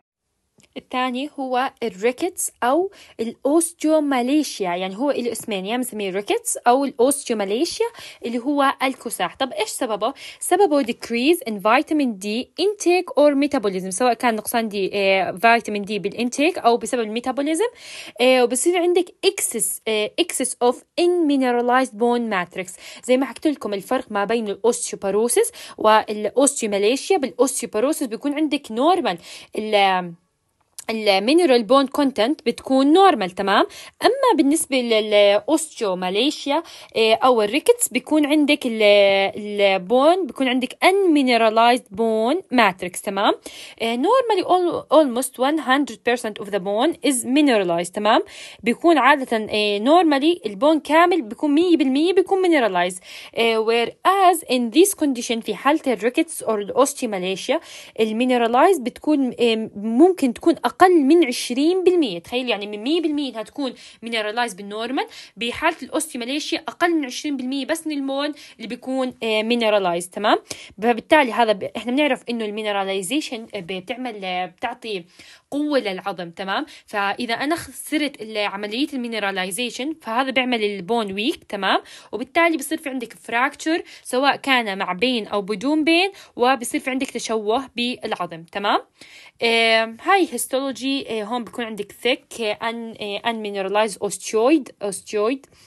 الثاني هو الريكتس أو الأوستيوماليشيا، يعني هو له اسمين، يا مسميه الريكتس أو الأوستيوماليشيا اللي هو الكساح. طب إيش سببه؟ سببه decrease in vitamin D intake or metabolism، سواء كان نقصان دي آه فيتامين دي بالانتيك أو بسبب الميتابوليزم، آه وبصير عندك excess آه excess of in mineralized bone matrix. زي ما حكيت لكم الفرق ما بين الأوستيوبروسيس والأوستيوماليشيا. بالأوستيوبروسيس بيكون عندك نورمال ال المينرال بون كونتنت بتكون نورمال، تمام. اما بالنسبه للاوستيوماليشيا او الريكتس بيكون عندك البون بيكون عندك ان مينراليزد بون ماتريكس، تمام. نورمالي almost one hundred percent of the bone is mineralized، تمام. بيكون عاده نورمالي البون كامل بيكون مية بالمية بيكون mineralized، whereas in this condition في حاله الريكتس او الاوستيوماليشيا المينراليزد بتكون ممكن تكون أقل من عشرين بالمية. تخيل يعني من مية بالمية إنها تكون مينرالايز بالنورمال، بحالة الأوستيوماليشيا أقل من عشرين بالمية بس من البون اللي بيكون مينرالايز، تمام. فبالتالي هذا ب... إحنا بنعرف إنه المينراليزيشن بتعمل بتعطي قوة للعظم، تمام. فإذا أنا خسرت عملية المينراليزيشن فهذا بيعمل البون ويك، تمام، وبالتالي بصير في عندك فراكتشر سواء كان مع بين أو بدون بين، وبصير في عندك تشوه بالعظم، تمام. آه هاي هيستولوجي. آه هون بيكون عندك thick ان ان mineralized osteoid osteoid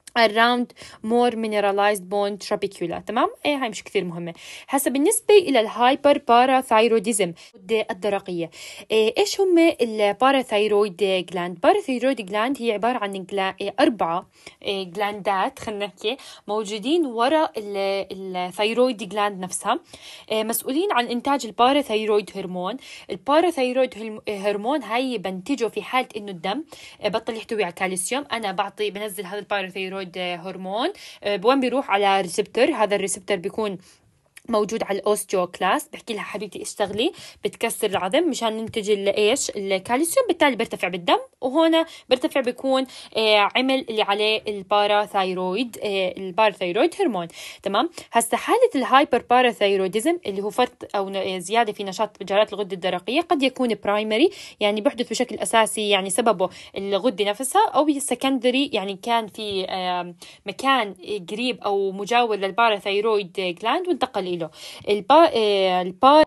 around more mineralized bone trabecula. تمام؟ ايه هاي مش كثير مهمة. هسا بالنسبة إلى الهايبر باراثايروديزم الدرقية، إيه ايش هم الباراثايرويد جلاند؟ باراثايرويد جلاند هي عبارة عن جلا... إيه أربعة إيه جلاندات خلينا نحكي موجودين وراء الثايرويد جلاند نفسها، إيه مسؤولين عن إنتاج الباراثايرويد هرمون. الباراثايرويد هرمون هاي بنتجه في حالة إنه الدم بطل يحتوي على كالسيوم. أنا بعطي بنزل هذا الباراثايرويد هرمون، وين بيروح على ريسبتور، هذا الريسبتور بيكون موجود على الاوستيوكلاست، بحكي لها حبيبتي اشتغلي، بتكسر العظم مشان ننتج ايش الكالسيوم، بالتالي بيرتفع بالدم، وهنا بيرتفع بيكون آه عمل اللي عليه الباراثايرويد آه الباراثايرويد هرمون. تمام. هسه حاله الهايبر باراثايروديزم اللي هو فرط او زياده في نشاط جرات الغده الدرقيه قد يكون برايمري، يعني بيحدث بشكل اساسي، يعني سببه الغده نفسها، او سكندري يعني كان في آه مكان قريب او مجاور للباراثايرويد جلاند وانتقل له البا البا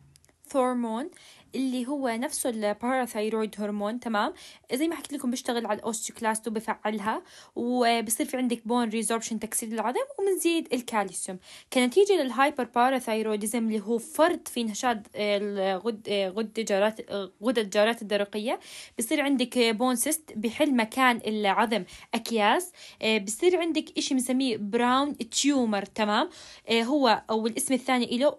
هرمون اللي هو نفسه الباراثايرويد هرمون. تمام. زي ما حكيت لكم بيشتغل على الاوستيوكلاست وبفعلها، وبصير في عندك بون ريزوربشن تكسير العظم، ومنزيد الكالسيوم. كنتيجة للهايبر باراثايروديزم اللي هو فرط في نشاط الغد غدة جارات غدة الجارات الدرقية، بصير عندك بون سيست بحل مكان العظم أكياس، بصير عندك إشي بنسميه براون تيومر. تمام. هو أو الاسم الثاني له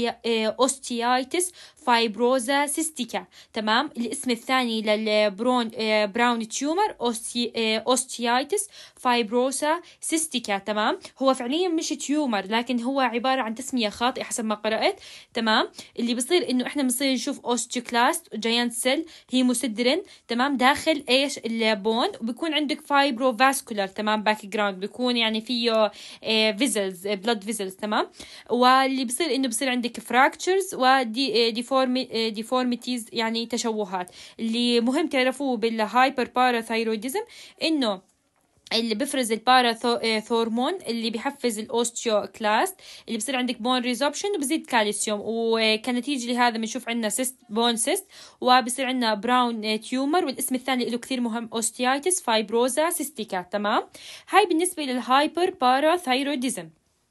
أوستيايتس فايبروزا سيستيكا. تمام. الاسم الثاني للبرون براون تيومر أوستيايتس فايبروسا سيستيكا. تمام. هو فعليا مش تيومر، لكن هو عبارة عن تسمية خاطئة حسب ما قرأت. تمام. اللي بصير إنه إحنا بنصير نشوف أوستيوكلاست جاينت سيل هيموسيدرين. تمام. داخل إيش البون، وبيكون عندك فايبرو فاسكولار. تمام. باك جراوند بيكون يعني فيه فيزلز بلود فيزلز. تمام. واللي بصير إنه بصير عندك فراكتشرز ودي ديفورمي ديفورميتيز يعني تشوهات. اللي مهم تعرفوه بالهايبر باراثايروديزم إنه اللي بفرز الباراثورمون اللي بيحفز الاوستيوكلاست، اللي بصير عندك بون ريزوبشن وبزيد كالسيوم، وكنتيجة لهذا بنشوف عندنا سيست بون سيست، وبصير عندنا براون تيومر، والاسم الثاني له كثير مهم اوستيايتس فايبروزا سيستيكا. تمام. هاي بالنسبة للهايبر باراثايروديزم.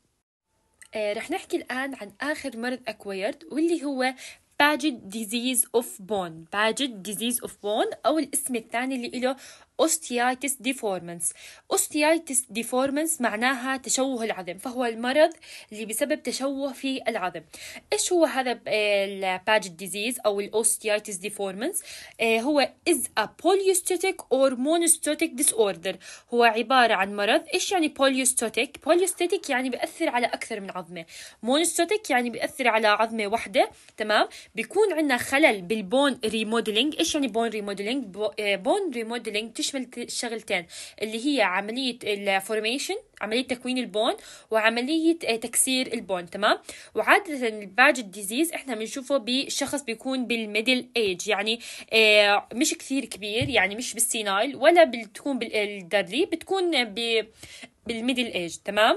آه رح نحكي الآن عن آخر مرض أكويرد، واللي هو باجيت ديزيز اوف بون. باجيت ديزيز اوف بون، او الاسم الثاني اللي له اوستيايتس ديفورمنس. اوستيايتس ديفورمنس معناها تشوه العظم، فهو المرض اللي بسبب تشوه في العظم. ايش هو هذا الباجيت ديزيز او الاوستيايتس ديفورمنس؟ هو is a polystotic or monostotic disorder. هو عبارة عن مرض. ايش يعني polystotic؟ polystotic يعني بيأثر على اكثر من عظمة. monostotic يعني بيأثر على عظمة واحدة. تمام. بيكون عندنا خلل بالبون ريموديلينج. ايش يعني بون ريموديلينج؟ بون ريموديلينج تشمل الشغلتين اللي هي عملية الفورميشن، عملية تكوين البون، وعملية تكسير البون. تمام. وعادة الباجيت ديزيز احنا بنشوفه بشخص بيكون بالميدل ايج، يعني اه مش كثير كبير، يعني مش بالسينايل ولا بتكون بالدري، بتكون بالميدل ايج. تمام.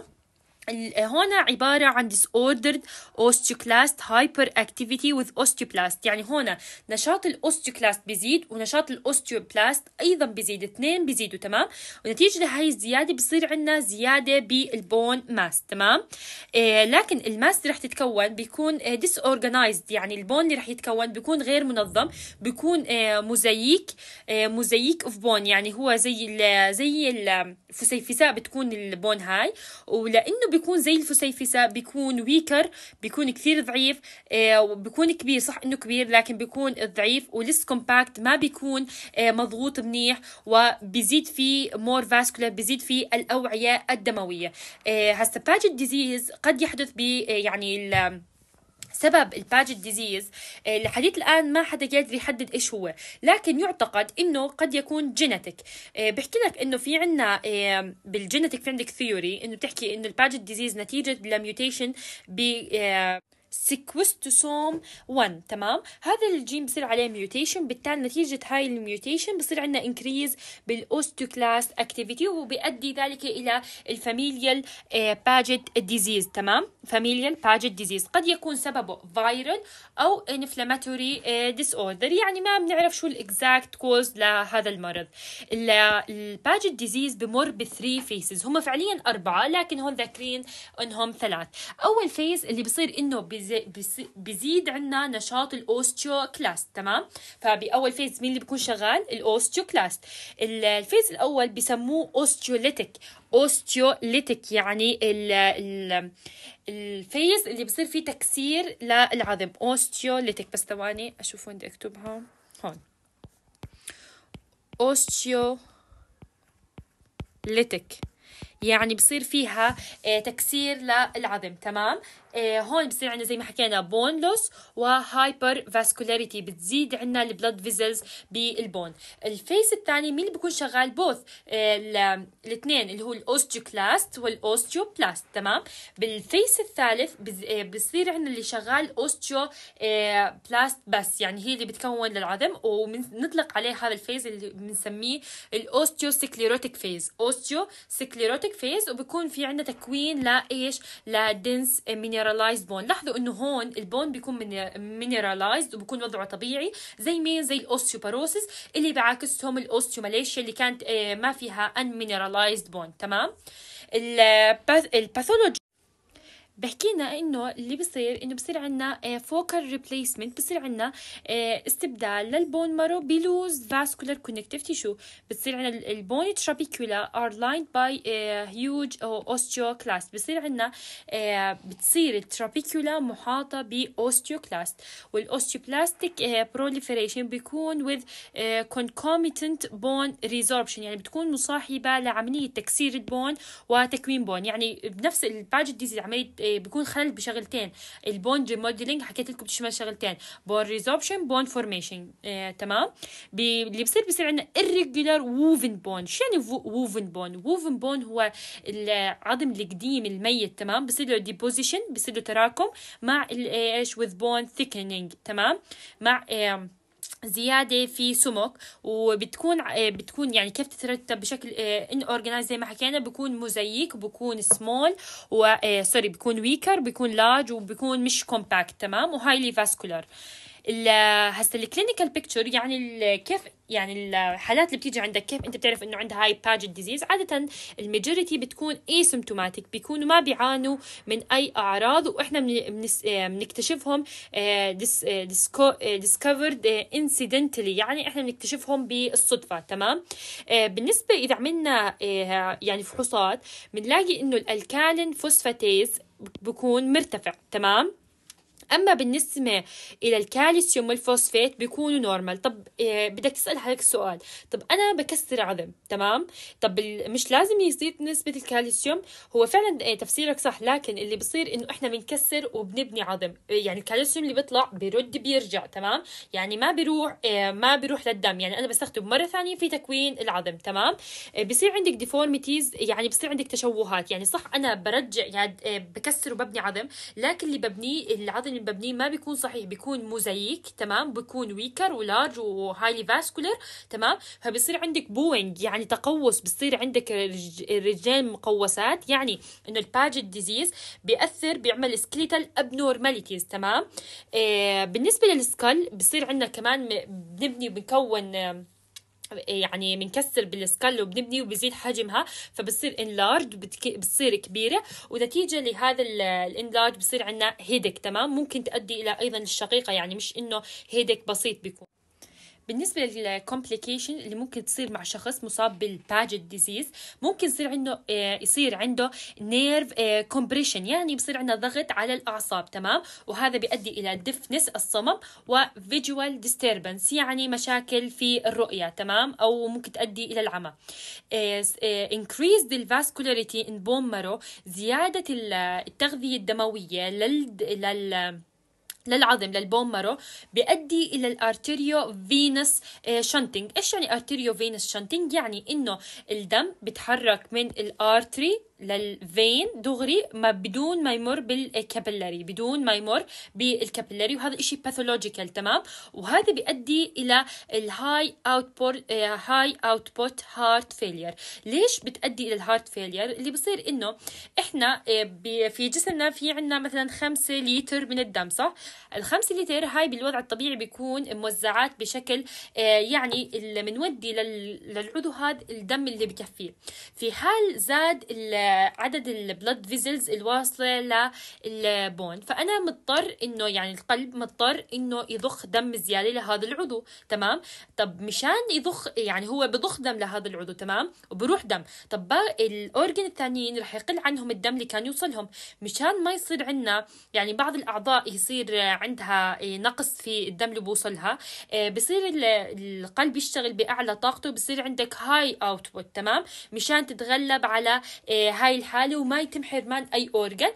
هنا عبارة عن disordered osteoclast hyperactivity with osteoblast. يعني هنا نشاط الاوستيوكلاست بيزيد ونشاط الاوستيوبلاست ايضا بيزيد، اثنين بيزيدوا. تمام. ونتيجة لهاي الزيادة بصير عندنا زيادة بالبون ماس. تمام. آه لكن الماس اللي رح تتكون بيكون آه disorganized، يعني البون اللي رح يتكون بيكون غير منظم، بيكون آه موزايك آه موزايك اوف بون، يعني هو زي ال زي الفسيفساء بتكون البون هاي، ولانه بيكون زي الفسيفساء بيكون ويكر، بيكون كثير ضعيف. آه وبيكون كبير، صح انه كبير لكن بيكون ضعيف وليس كومباكت، ما بيكون آه مضغوط منيح، وبيزيد في مور فاسكولار، بيزيد في الاوعيه الدمويه. آه هسه باجيت ديزيز قد يحدث ب آه يعني ال سبب الباجيت ديزيز لحديث الآن ما حدا قادر يحدد إيش هو، لكن يعتقد إنه قد يكون جينيتك. بحكي لك إنه في عنا بالجينيتك في عندك ثيوري إنه بتحكي إنه الباجيت ديزيز نتيجة لميوتيشن ب سيكوستوسوم واحد. تمام، هذا الجين بصير عليه ميوتيشن، بالتالي نتيجة هاي الميوتيشن بصير عندنا انكريز بالاوستوكلاست اكتيفيتي، وبيؤدي ذلك الى الفاميليال باجيت ديزيز. تمام، فاميليال باجيت ديزيز قد يكون سببه فايرال او انفلاماتوري ديس اوردر، يعني ما بنعرف شو الاكزاكت كوز لهذا المرض. الباجيت ديزيز بمر بثري فيسز، هم فعليا اربعه لكن هون ذاكرين انهم ثلاث. اول فيز اللي بصير انه بزي بزيد عندنا نشاط الاوستيوكلاست. تمام، فباول فيز مين اللي بيكون شغال؟ الاوستيوكلاست. الفيز الاول بسموه اوستيوليتيك. اوستيوليتيك يعني ال ال الفيز اللي بصير فيه تكسير للعظم، اوستيوليتيك. بس ثواني اشوف وين بدي اكتبها، هون اوستيوليتيك يعني بصير فيها اه تكسير للعظم. تمام، اه هون بصير عندنا زي ما حكينا بون لوس وهايبر فاسكولاريتي، بتزيد عندنا البلد فيزلز بالبون. الفيس الثاني مين اللي بيكون شغال؟ بوث اه الاثنين اللي هو الاوستيوكلاست والاوستيوبلاست. تمام، بالفيس الثالث اه بصير عندنا اللي شغال اوستيو اه بلاست بس، يعني هي اللي بتكون للعظم، ونطلق عليه هذا الفيز اللي بنسميه الاوستيوسكليروتيك فيز. اوستيو سكليروتيك فيز، وبيكون في عندنا تكوين لايش؟ لدنس مينيرالايزد بون. لاحظوا انه هون البون بيكون مينيرالايزد وبيكون وضعه طبيعي، زي مين؟ زي الاوستيوباروسيس اللي بعكسهم الاوستيوماليشيا اللي كانت ما فيها ان مينيرالايزد بون. تمام، الباثولوجي بحكي لنا انه اللي بصير انه بصير عندنا فوكال ريبليسمنت، بصير عندنا استبدال للبون مارو بلوز فاسكولار كونكتيفيتي. شو بتصير عندنا؟ البون ترابيكولا ار لايند باي هيوج اوستيوكلاست. بصير عندنا بتصير الترابيكولا محاطه باوستيوكلاست، والاوستيوبلاستيك بروليفريشن بيكون with concomitant bone resorption، يعني بتكون مصاحبه لعمليه تكسير البون وتكوين بون. يعني بنفس الباجيت ديزيز عمليه بيكون خلل بشغلتين، البون ريموديلينج حكيت لكم بتشمل شغلتين، بون ريزوربشن بون فورميشن. آه، تمام، اللي بصير بصير عندنا irregular woven bone. شو يعني woven bone؟ woven bone هو العظم القديم الميت. تمام، بصير له deposition، بصير له تراكم مع ايش؟ with bone thickening. تمام، مع آه زيادة في سمك، وبتكون بتكون يعني كيف تترتب بشكل ان اورجنايز زي ما حكينا، بيكون موزايك وبيكون سمول و سوري بيكون ويكر، بيكون لارج، وبيكون مش كومباكت. تمام، وهايلي فاسكولار. هسه الكلينيكال بيكتشر يعني كيف يعني الحالات اللي بتيجي عندك كيف انت بتعرف انه عندها هاي باجيت ديزيز؟ عاده الماجوريتي بتكون اسيمتوماتيك، بيكونوا ما بيعانوا من اي اعراض، واحنا بنكتشفهم ديسكفرد انسيدنتلي، يعني احنا بنكتشفهم بالصدفه. تمام، بالنسبه اذا عملنا يعني فحوصات بنلاقي انه الالكالين فوسفاتيز بيكون مرتفع. تمام، اما بالنسبه الى الكالسيوم والفوسفات بيكونوا نورمال. طب إيه بدك تسال حالك السؤال، طب انا بكسر عظم، تمام، طب مش لازم يزيد نسبه الكالسيوم؟ هو فعلا إيه تفسيرك صح، لكن اللي بصير انه احنا بنكسر وبنبني عظم، يعني الكالسيوم اللي بيطلع بيرد بيرجع. تمام، يعني ما بيروح إيه ما بيروح للدم، يعني انا بستخدم مره ثانيه في تكوين العظم. تمام، إيه بصير عندك ديفورميتيز، يعني بصير عندك تشوهات، يعني صح انا برجع يعني إيه بكسر وببني عظم، لكن اللي ببنيه العظم اللي ببنيه ما بيكون صحيح، بيكون موزايك. تمام، بيكون ويكر ولارج وهايلي فاسكولر. تمام، فبصير عندك بوينج يعني تقوس، بصير عندك الرجلين مقوسات، يعني انه الباجيت ديزيز بيأثر بيعمل سكليتال ابنورماليتيز. تمام، آه بالنسبه للسكال بصير عندنا كمان بنبني بنكون يعني بنكسر بالسكال وبنبني وبزيد حجمها، فبصير انلارج بتصير كبيره، ونتيجه لهذا الانلارج بصير عندنا هيدك. تمام، ممكن تؤدي الى ايضا الشقيقه، يعني مش انه هيدك بسيط بيكون. بالنسبة للكومبليكيشن اللي ممكن تصير مع شخص مصاب بالباجيت ديزيز، ممكن يصير عنده يصير عنده نيرف كومبريشن، يعني بصير عنده ضغط على الأعصاب. تمام، وهذا بيؤدي إلى ديفنس الصمم وفيجوال ديستربنس، يعني مشاكل في الرؤية. تمام، أو ممكن تؤدي إلى العمى. increase the vascularity in bone marrow، زيادة التغذية الدموية لل لل للعظم للبون مارو، بيؤدي الى الارتيريو فينس شنتنج. ايش يعني ارتيريو فينس شنتنج؟ يعني انه الدم بتحرك من الارتري للفين دغري ما بدون ما يمر بالكابيلاري، بدون ما يمر بالكابيلاري، وهذا إشي باثولوجيكال. تمام. وهذا بيؤدي إلى الهاي اوتبوت هاي اوتبوت هارت فيلير. ليش بتؤدي إلى الهارت فيلير؟ اللي بصير إنه إحنا في جسمنا في عنا مثلا خمسة لتر من الدم، صح؟ الخمسة لتر هاي بالوضع الطبيعي بيكون موزعات بشكل يعني اللي بنودي للعضو هذا الدم اللي بكفيه. في حال زاد عدد البلد فيزلز الواصله للبون، فانا مضطر انه يعني القلب مضطر انه يضخ دم زياده لهذا العضو. تمام. طب مشان يضخ يعني هو بضخ دم لهذا العضو، تمام، وبروح دم. طب الاورجن الثانيين رح يقل عنهم الدم اللي كان يوصلهم، مشان ما يصير عندنا يعني بعض الاعضاء يصير عندها نقص في الدم اللي بوصلها، بصير القلب يشتغل باعلى طاقته، بصير عندك هاي اوتبوت. تمام. مشان تتغلب على هاي الحاله وما يتم حرمان اي اورجن.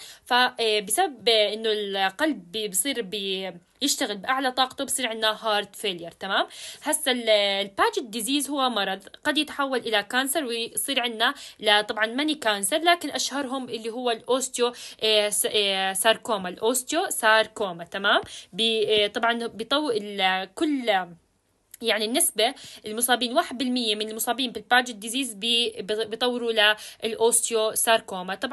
فبسبب انه القلب بصير بي يشتغل باعلى طاقته بصير عندنا هارت فيلير. تمام. هسا الباجت ديزيز هو مرض قد يتحول الى كانسر، ويصير عندنا لا طبعا ماني كانسر، لكن اشهرهم اللي هو الاوستيو ساركوما الاوستيو ساركوما. تمام. طبعا بيطول كل يعني النسبة المصابين واحد بالمية من المصابين بالباجت ديزيز بيطوروا للأوستيو ساركوما. طبعا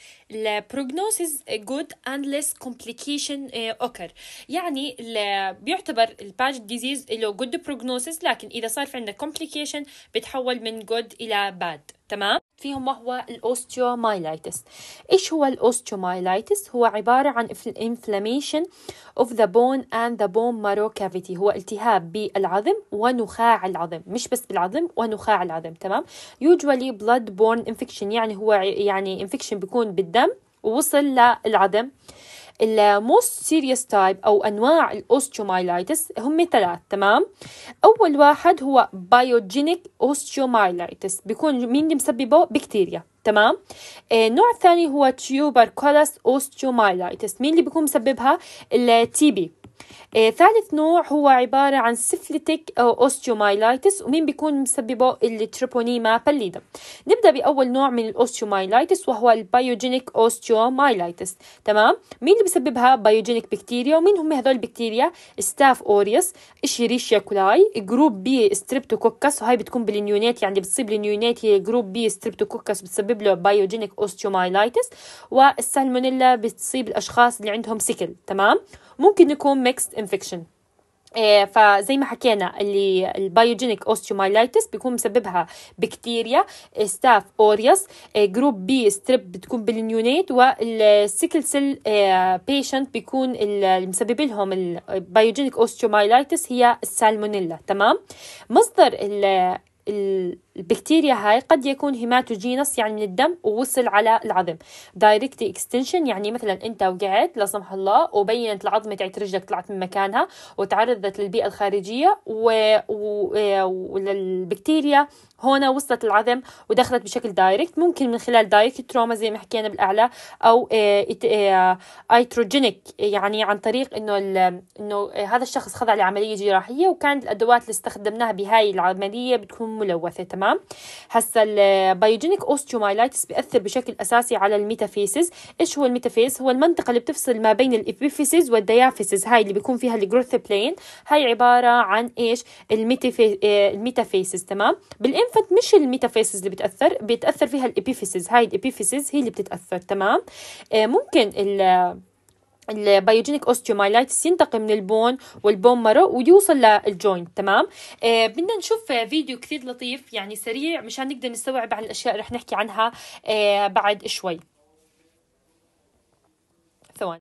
البروجنوسيس good unless complication occur، يعني بيعتبر الباجت ديزيز له good prognosis، لكن إذا صار في عندنا complication بتحول من good إلى bad. تمام. فيهم وهو الأوستيومايلايتس. إيش هو الأوستيومايلايتس؟ هو عبارة عن inflammation of the bone and the bone marrow cavity، هو التهاب بالعظم ونخاع العظم، مش بس بالعظم ونخاع العظم. تمام. usually blood borne infection، يعني هو يعني infection بيكون بالدم ووصل للعظم. الموست سيريس تايب أو أنواع الأوستيومايلايتس هم ثلاث. تمام. أول واحد هو بايوجينيك أوستيومايلايتس، بيكون مين اللي مسببه؟ بكتيريا. تمام. آه النوع الثاني هو تيوبركولاس أوستيومايلايتس، مين اللي بيكون مسببها؟ التي بي. آه، ثالث نوع هو عبارة عن سيفليتيك أوستيومايلايتس، ومين بيكون مسببه؟ التريبونيما باليدم. نبدأ بأول نوع من الأوستيومايلايتس وهو البايوجينيك أوستيومايلايتس. تمام. مين اللي بسببها؟ بايوجينيك بكتيريا. ومين هم هذول البكتيريا؟ ستاف أوريوس، إشيريشيا كولاي، جروب بي ستريبتوكوكس، وهي بتكون بالنيونات، يعني بتصيب النيونات هي جروب بي ستريبتوكوكس بتسبب له بايوجينيك أوستيومايلايتس. والسالمونيلا بتصيب الأشخاص اللي عندهم سيكل. تمام. ممكن يكون ميكست انفكشن. إيه فزي ما حكينا اللي البايوجينيك اوستيومايلايتس بيكون مسببها بكتيريا ستاف اوريوس، إيه جروب بي ستريب بتكون بالنيونيت، والسيكل سيل إيه بيشنت بيكون المسبب لهم البايوجينيك اوستيومايلايتس هي السالمونيلا. تمام. مصدر البكتيريا هاي قد يكون هيماتوجينس، يعني من الدم ووصل على العظم. دايركت اكستنشن، يعني مثلا انت وقعت لا سمح الله وبينت العظمه تاعت رجلك طلعت من مكانها وتعرضت للبيئه الخارجيه والبكتيريا هنا وصلت العظم ودخلت بشكل دايركت، ممكن من خلال دايركت تروما زي ما حكينا بالاعلى، او ايتروجينيك، يعني عن طريق انه انه هذا الشخص خضع لعمليه جراحيه وكانت الادوات اللي استخدمناها بهاي العمليه بتكون ملوثه. تمام. هسا البايوجينيك اوستيومايلايتس بيأثر بشكل اساسي على الميتافيسز. ايش هو الميتافيز؟ هو المنطقه اللي بتفصل ما بين الابيفيسز والديافيسز، هاي اللي بيكون فيها الجروث بلين، هاي عباره عن ايش؟ الميتافيسز. تمام. بالانفنت مش الميتافيسز اللي بتاثر، بيتاثر فيها الابيفيسز، هاي الابيفيسز هي اللي بتتاثر. تمام. آه ممكن ال البايوجينيك اوستيومايلايتس ينتقل من البون والبون مارو ويوصل للجوينت. تمام. آه بدنا نشوف فيديو كثير لطيف يعني سريع مشان نقدر نستوعب عن الاشياء اللي رح نحكي عنها آه بعد شوي. ثواني.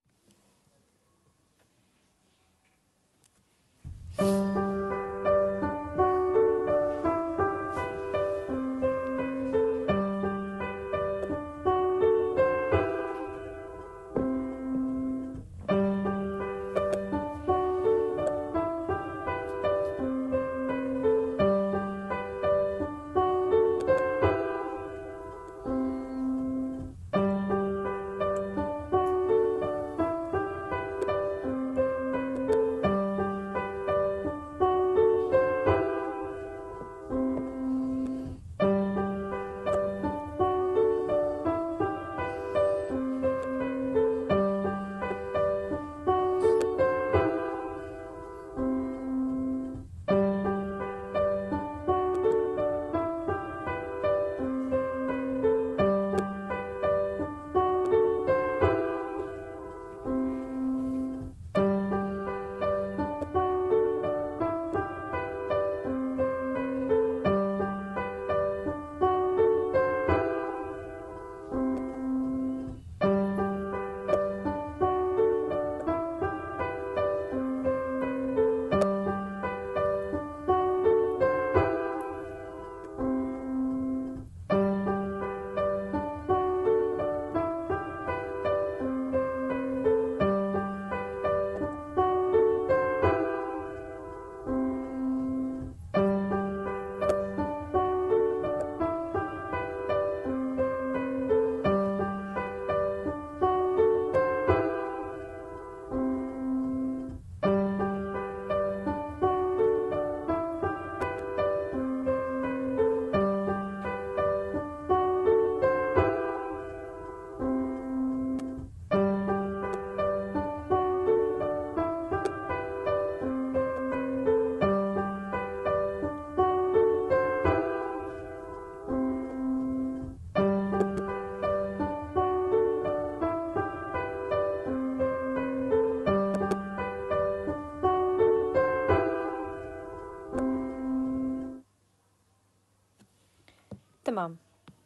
تمام.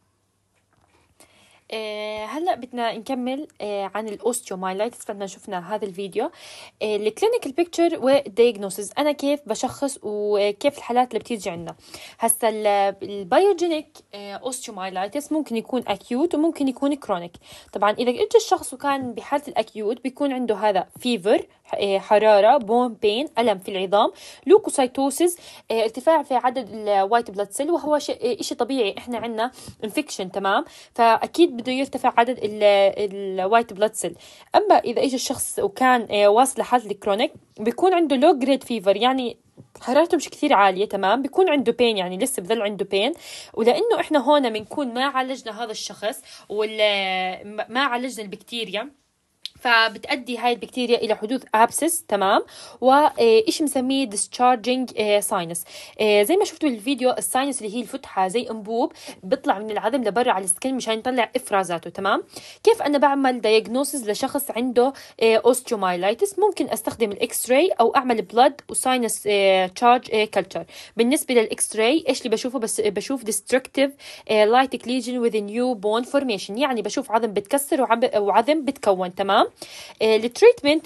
آه هلا بدنا نكمل آه عن الاوستيومايلايتس. بدنا شفنا هذا الفيديو الكلينيكال بيكتشر والدياجنوسيس، انا كيف بشخص وكيف الحالات اللي بتيجي عندنا. هسا البايوجينيك اوستيومايلايتس ممكن يكون اكيوت وممكن يكون كرونيك. طبعا اذا اجى الشخص وكان بحاله الاكيوت بيكون عنده هذا فيفر، حراره، بون بين، الم في العظام، لوكوسايتوسيس، ارتفاع في عدد الوايت بلاد سيل، وهو شيء طبيعي، احنا عندنا انفكشن. تمام، فاكيد بده يرتفع عدد الوايت بلاد سيل. اما اذا اجى الشخص وكان واصل لحاله الكرونيك بيكون عنده لو جريد فيفر، يعني حرارته مش كثير عالية. تمام، بيكون عنده بين، يعني لسه بضل عنده بين. ولأنه إحنا هون بنكون ما عالجنا هذا الشخص ولا ما عالجنا البكتيريا، فبتأدي هاي البكتيريا إلى حدوث أبسس. تمام، وإيش مسميه discharging sinus. زي ما شفتوا بالفيديو، الساينس اللي هي الفتحة زي أنبوب بيطلع من العظم لبرا على السكن مشان يطلع إفرازاته. تمام، كيف أنا بعمل diagnosis لشخص عنده osteomyelitis؟ ممكن أستخدم الإكس راي أو أعمل بلاد وساينس تشارج كلتشر. بالنسبة للإكس راي إيش اللي بشوفه؟ بس بشوف destructive lytic lesion with a new bone formation، يعني بشوف عظم بتكسر وعظم بتكون. تمام، التريتمنت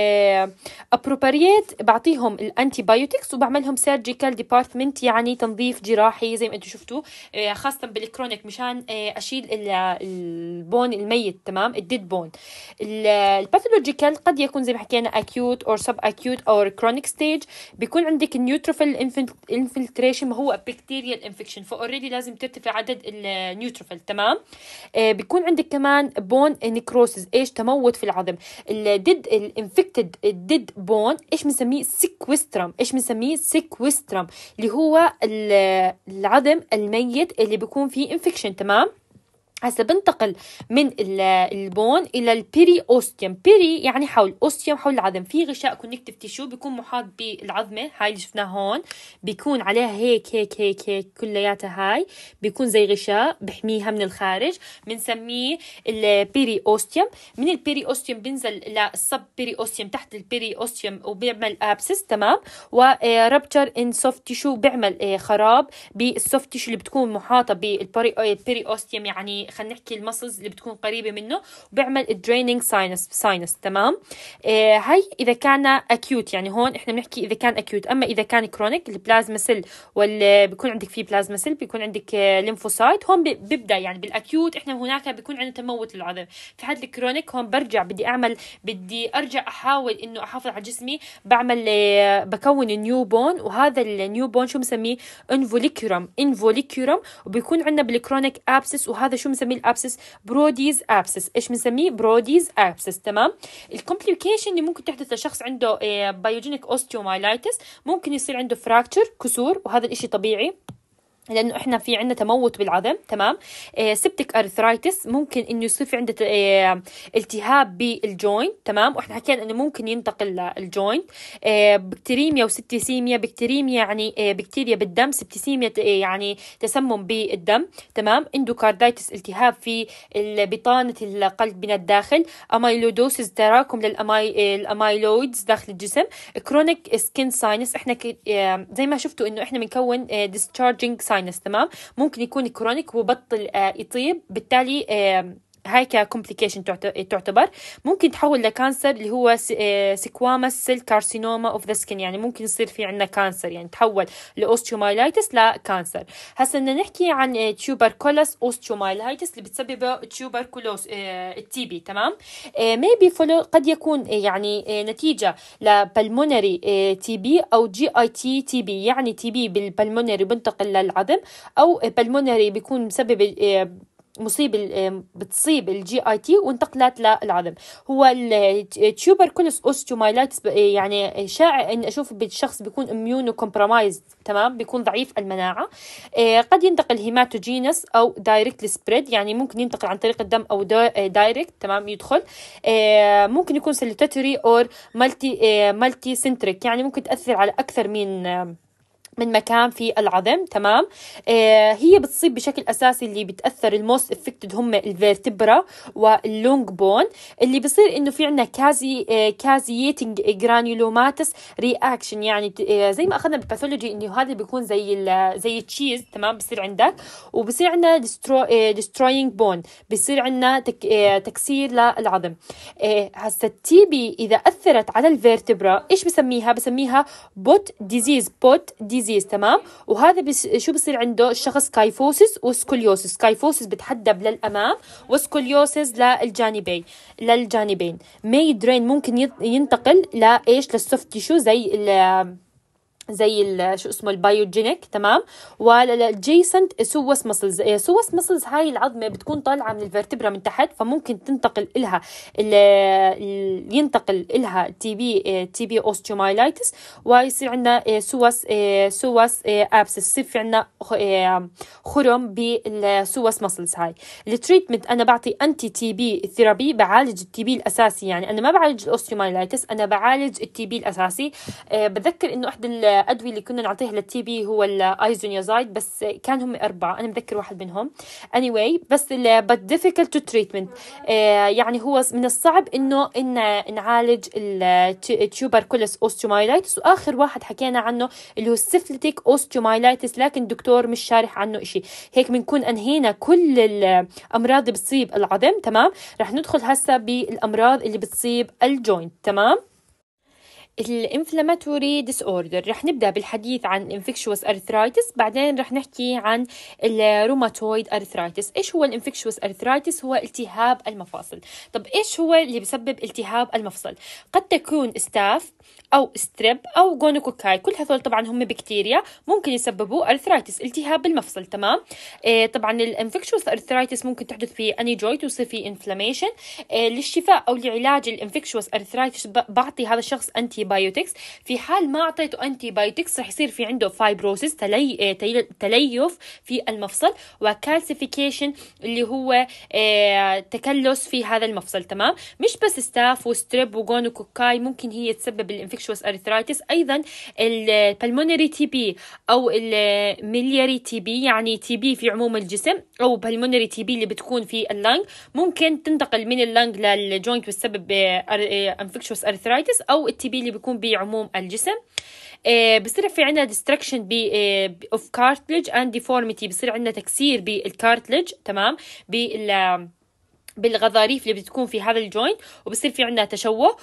الابروبريت بعطيهم الانتي بايوتكس وبعملهم سيرجيكال ديبارتمنت، يعني تنظيف جراحي زي ما انتم شفتوا، خاصه بالكرونيك مشان اشيل البون الميت. تمام، الديد بون. الباثولوجيكال قد يكون زي ما حكينا اكيوت او سب اكيوت او كرونيك ستيج. بيكون عندك النيوتروفيل انفلتريشن، ما هو بكتيريال انفكشن، فاوريدي لازم ترتفع عدد النيوتروفيل. تمام، بيكون عندك كمان بون نيكروسيس، ايش؟ تموت في العظم. الديد الانفكتد الديد بون ايش بنسميه؟ سيكويسترم. ايش بنسميه؟ سيكويسترم، اللي هو العظم الميت اللي بيكون فيه انفكشن. تمام، هسا بنتقل من البون الى البيري اوستيوم. بيري يعني حول، اوستيوم حول العظم. في غشاء كونكتيف تيشو بيكون محاط بالعظمه، هاي اللي شفناها هون، بيكون عليها هيك هيك هيك هيك كلياتها، هاي بيكون زي غشاء بحميها من الخارج، بنسميه البيري اوستيوم. من البيري اوستيوم بينزل للسب بيري اوستيوم تحت البيري اوستيوم وبيعمل ابسس. تمام، ورابتشر ان سوفت تيشو، بيعمل خراب بالسوفت تيشو اللي بتكون محاطه بالبيري اوستيوم، يعني خلينا نحكي المسلز اللي بتكون قريبه منه، وبيعمل الدريننج ساينس ساينس. تمام، آه هاي اذا كان اكيوت، يعني هون احنا بنحكي اذا كان اكيوت. اما اذا كان كرونيك، البلازما سيل ولا بيكون عندك فيه بلازما سيل، بيكون عندك آه ليمفوسايت، هون بيبدا يعني بالاكيوت احنا هناك بيكون عندنا تموت للعظم. في حاله الكرونيك هون برجع بدي اعمل بدي ارجع احاول انه احافظ على جسمي، بعمل آه بكون نيو بون، وهذا النيو بون شو بنسميه؟ انفوليكيورم. انفوليكيورم، وبيكون عندنا بالكرونيك ابسس، وهذا شو بنسميه الابسس؟ بروديز ابسس. ايش بنسميه؟ بروديز ابسس. تمام، الكومبليكيشن اللي ممكن تحدث لشخص عنده بايوجينيك اوستيومايلايتس، ممكن يصير عنده فراكتشر، كسور، وهذا الاشي طبيعي لانه احنا في عندنا تموت بالعظم. تمام، آه سبتك ارثرايتس، ممكن انه يصير في عندنا آه التهاب بالجوينت. تمام، واحنا حكينا انه ممكن ينتقل للجوينت. آه بكتيريميا وسبتيسيميا. بكتيريميا يعني آه بكتيريا بالدم، سبتيسيميا آه يعني تسمم بالدم. تمام، اندوكاردايتس، التهاب في بطانه القلب من الداخل. اميلودوسيس، تراكم للاميلويدز داخل الجسم. كرونيك سكين ساينس، احنا آه زي ما شفتوا انه احنا بنكون آه discharging ساينس. تمام، ممكن يكون كرونيك وبطل آه يطيب، بالتالي آه هاي ككومبليكيشن تعتبر. ممكن تحول لكانسر اللي هو سيكواماس سيل كارسينوما اوف ذا سكين، يعني ممكن يصير في عندنا كانسر، يعني تحول لاوستيومايلايتس لكانسر. هسه بدنا نحكي عن تيوبركولوس اوستيومايلايتس اللي بتسببه تيوبركولوس التي بي. تمام، ميبي فولو قد يكون يعني نتيجه لبلمونري تي بي او جي اي تي تي بي، يعني تي بي بالبلمونري بنتقل للعظم، او بلمونري بيكون مسبب مصيبة بتصيب الجي اي تي وانتقلت للعظم. هو التيوبركولوس اوستيومايلايتس يعني شائع ان اشوف بالشخص بيكون اميونو كومبرومايز. تمام، بيكون ضعيف المناعة. قد ينتقل هيماتوجينس او دايركت سبريد، يعني ممكن ينتقل عن طريق الدم او دايركت. تمام، يدخل. ممكن يكون سيلوتاتوري اور مالتي مالتي سنتريك، يعني ممكن تأثر على اكثر من من مكان في العظم. تمام. آه هي بتصيب بشكل أساسي اللي بتأثر الموست افكتد هم الفيرتبرا واللونج بون. اللي بصير إنه في عنا كازي آه كازييتنج جرانيولوماتس رياكشن، يعني آه زي ما أخذنا بالباثولوجي إنه هذا بيكون زي زي التشيز. تمام. بصير عندك وبصير عنا ديسترو آه destroying بون، بصير عنا تك آه تكسير للعظم. آه هسا التي بي إذا أثرت على الفيرتبرا إيش بسميها؟ بسميها بوت ديزيز. بوت ديزيز. تمام. وهذا بس شو بصير عنده الشخص؟ كايفوسس وسكوليوسس. كايفوسس بتحدب للأمام وسكوليوسس للجانبين للجانبين مي درين ممكن ينتقل لإيش؟ للسوفت تيشو زي ال زي شو اسمه البايوجينيك. تمام. والجيسنت سوس مسلز. سوس مسلز هاي العظمه بتكون طالعه من الفرتبرا من تحت، فممكن تنتقل لها ينتقل لها تي بي تي بي اوستيومايلايتس، ويصير عندنا سوس سوس ابسس، يصير في عندنا خرم بالسوس مسلز. هاي التريتمنت انا بعطي انتي تي بي ثيرابي، بعالج التي بي الاساسي، يعني انا ما بعالج الاوستيومايلايتس، انا بعالج التي بي الاساسي. بتذكر انه احد الادويه اللي كنا نعطيها للتي بي هو الايزونيازايد، بس كان هم اربعه، انا متذكر واحد منهم. anyway بس but difficult to treatment. آه يعني هو من الصعب انه ان نعالج التيوبركولس اوستيومايلايتس. واخر واحد حكينا عنه اللي هو السيفليتيك اوستيومايلايتس، لكن الدكتور مش شارح عنه إشي. هيك بنكون انهينا كل الامراض اللي بتصيب العظم. تمام. رح ندخل هسه بالامراض اللي بتصيب الجوينت. تمام. الانفلاماتوري ديس اوردر، رح نبدا بالحديث عن انفكشوس ارثرايتس، بعدين رح نحكي عن الروماتويد ارثرايتس. ايش هو الانفكشوس ارثرايتس؟ هو التهاب المفاصل. طب ايش هو اللي بسبب التهاب المفصل؟ قد تكون ستاف او ستريب او جونوكوكاي، كل هذول طبعا هم بكتيريا ممكن يسببوا ارثرايتس، التهاب بالمفصل. تمام. إيه طبعا الانفكشوس ارثرايتس ممكن تحدث في اني جوينت ويصير في انفلاميشن. إيه للشفاء او لعلاج الانفكشوس ارثرايتس بعطي هذا الشخص انتي بايوتكس. في حال ما اعطيته انتي بايوتكس رح يصير في عنده فايبروسيس، تلي... تليف في المفصل، وكالسيفيكيشن اللي هو اه... تكلس في هذا المفصل. تمام. مش بس ستاف وستريب وجونوكوكاي ممكن هي تسبب الانفكشوس ارثرايتس، ايضا البلمونري تي بي او الميلياري تي بي، يعني تي بي في عموم الجسم، او بلمونري تي بي اللي بتكون في اللنج، ممكن تنتقل من اللنج للجوينت وتسبب انفكشوس ارثرايتس، او التي بي اللي بيكون بعموم الجسم. آه بصير في عندنا destruction ب of cartilage and deformity، بصير عندنا تكسير بالكارتلج. تمام. بال بالغضاريف اللي بتكون في هذا الجوينت، وبصير في عندنا تشوه،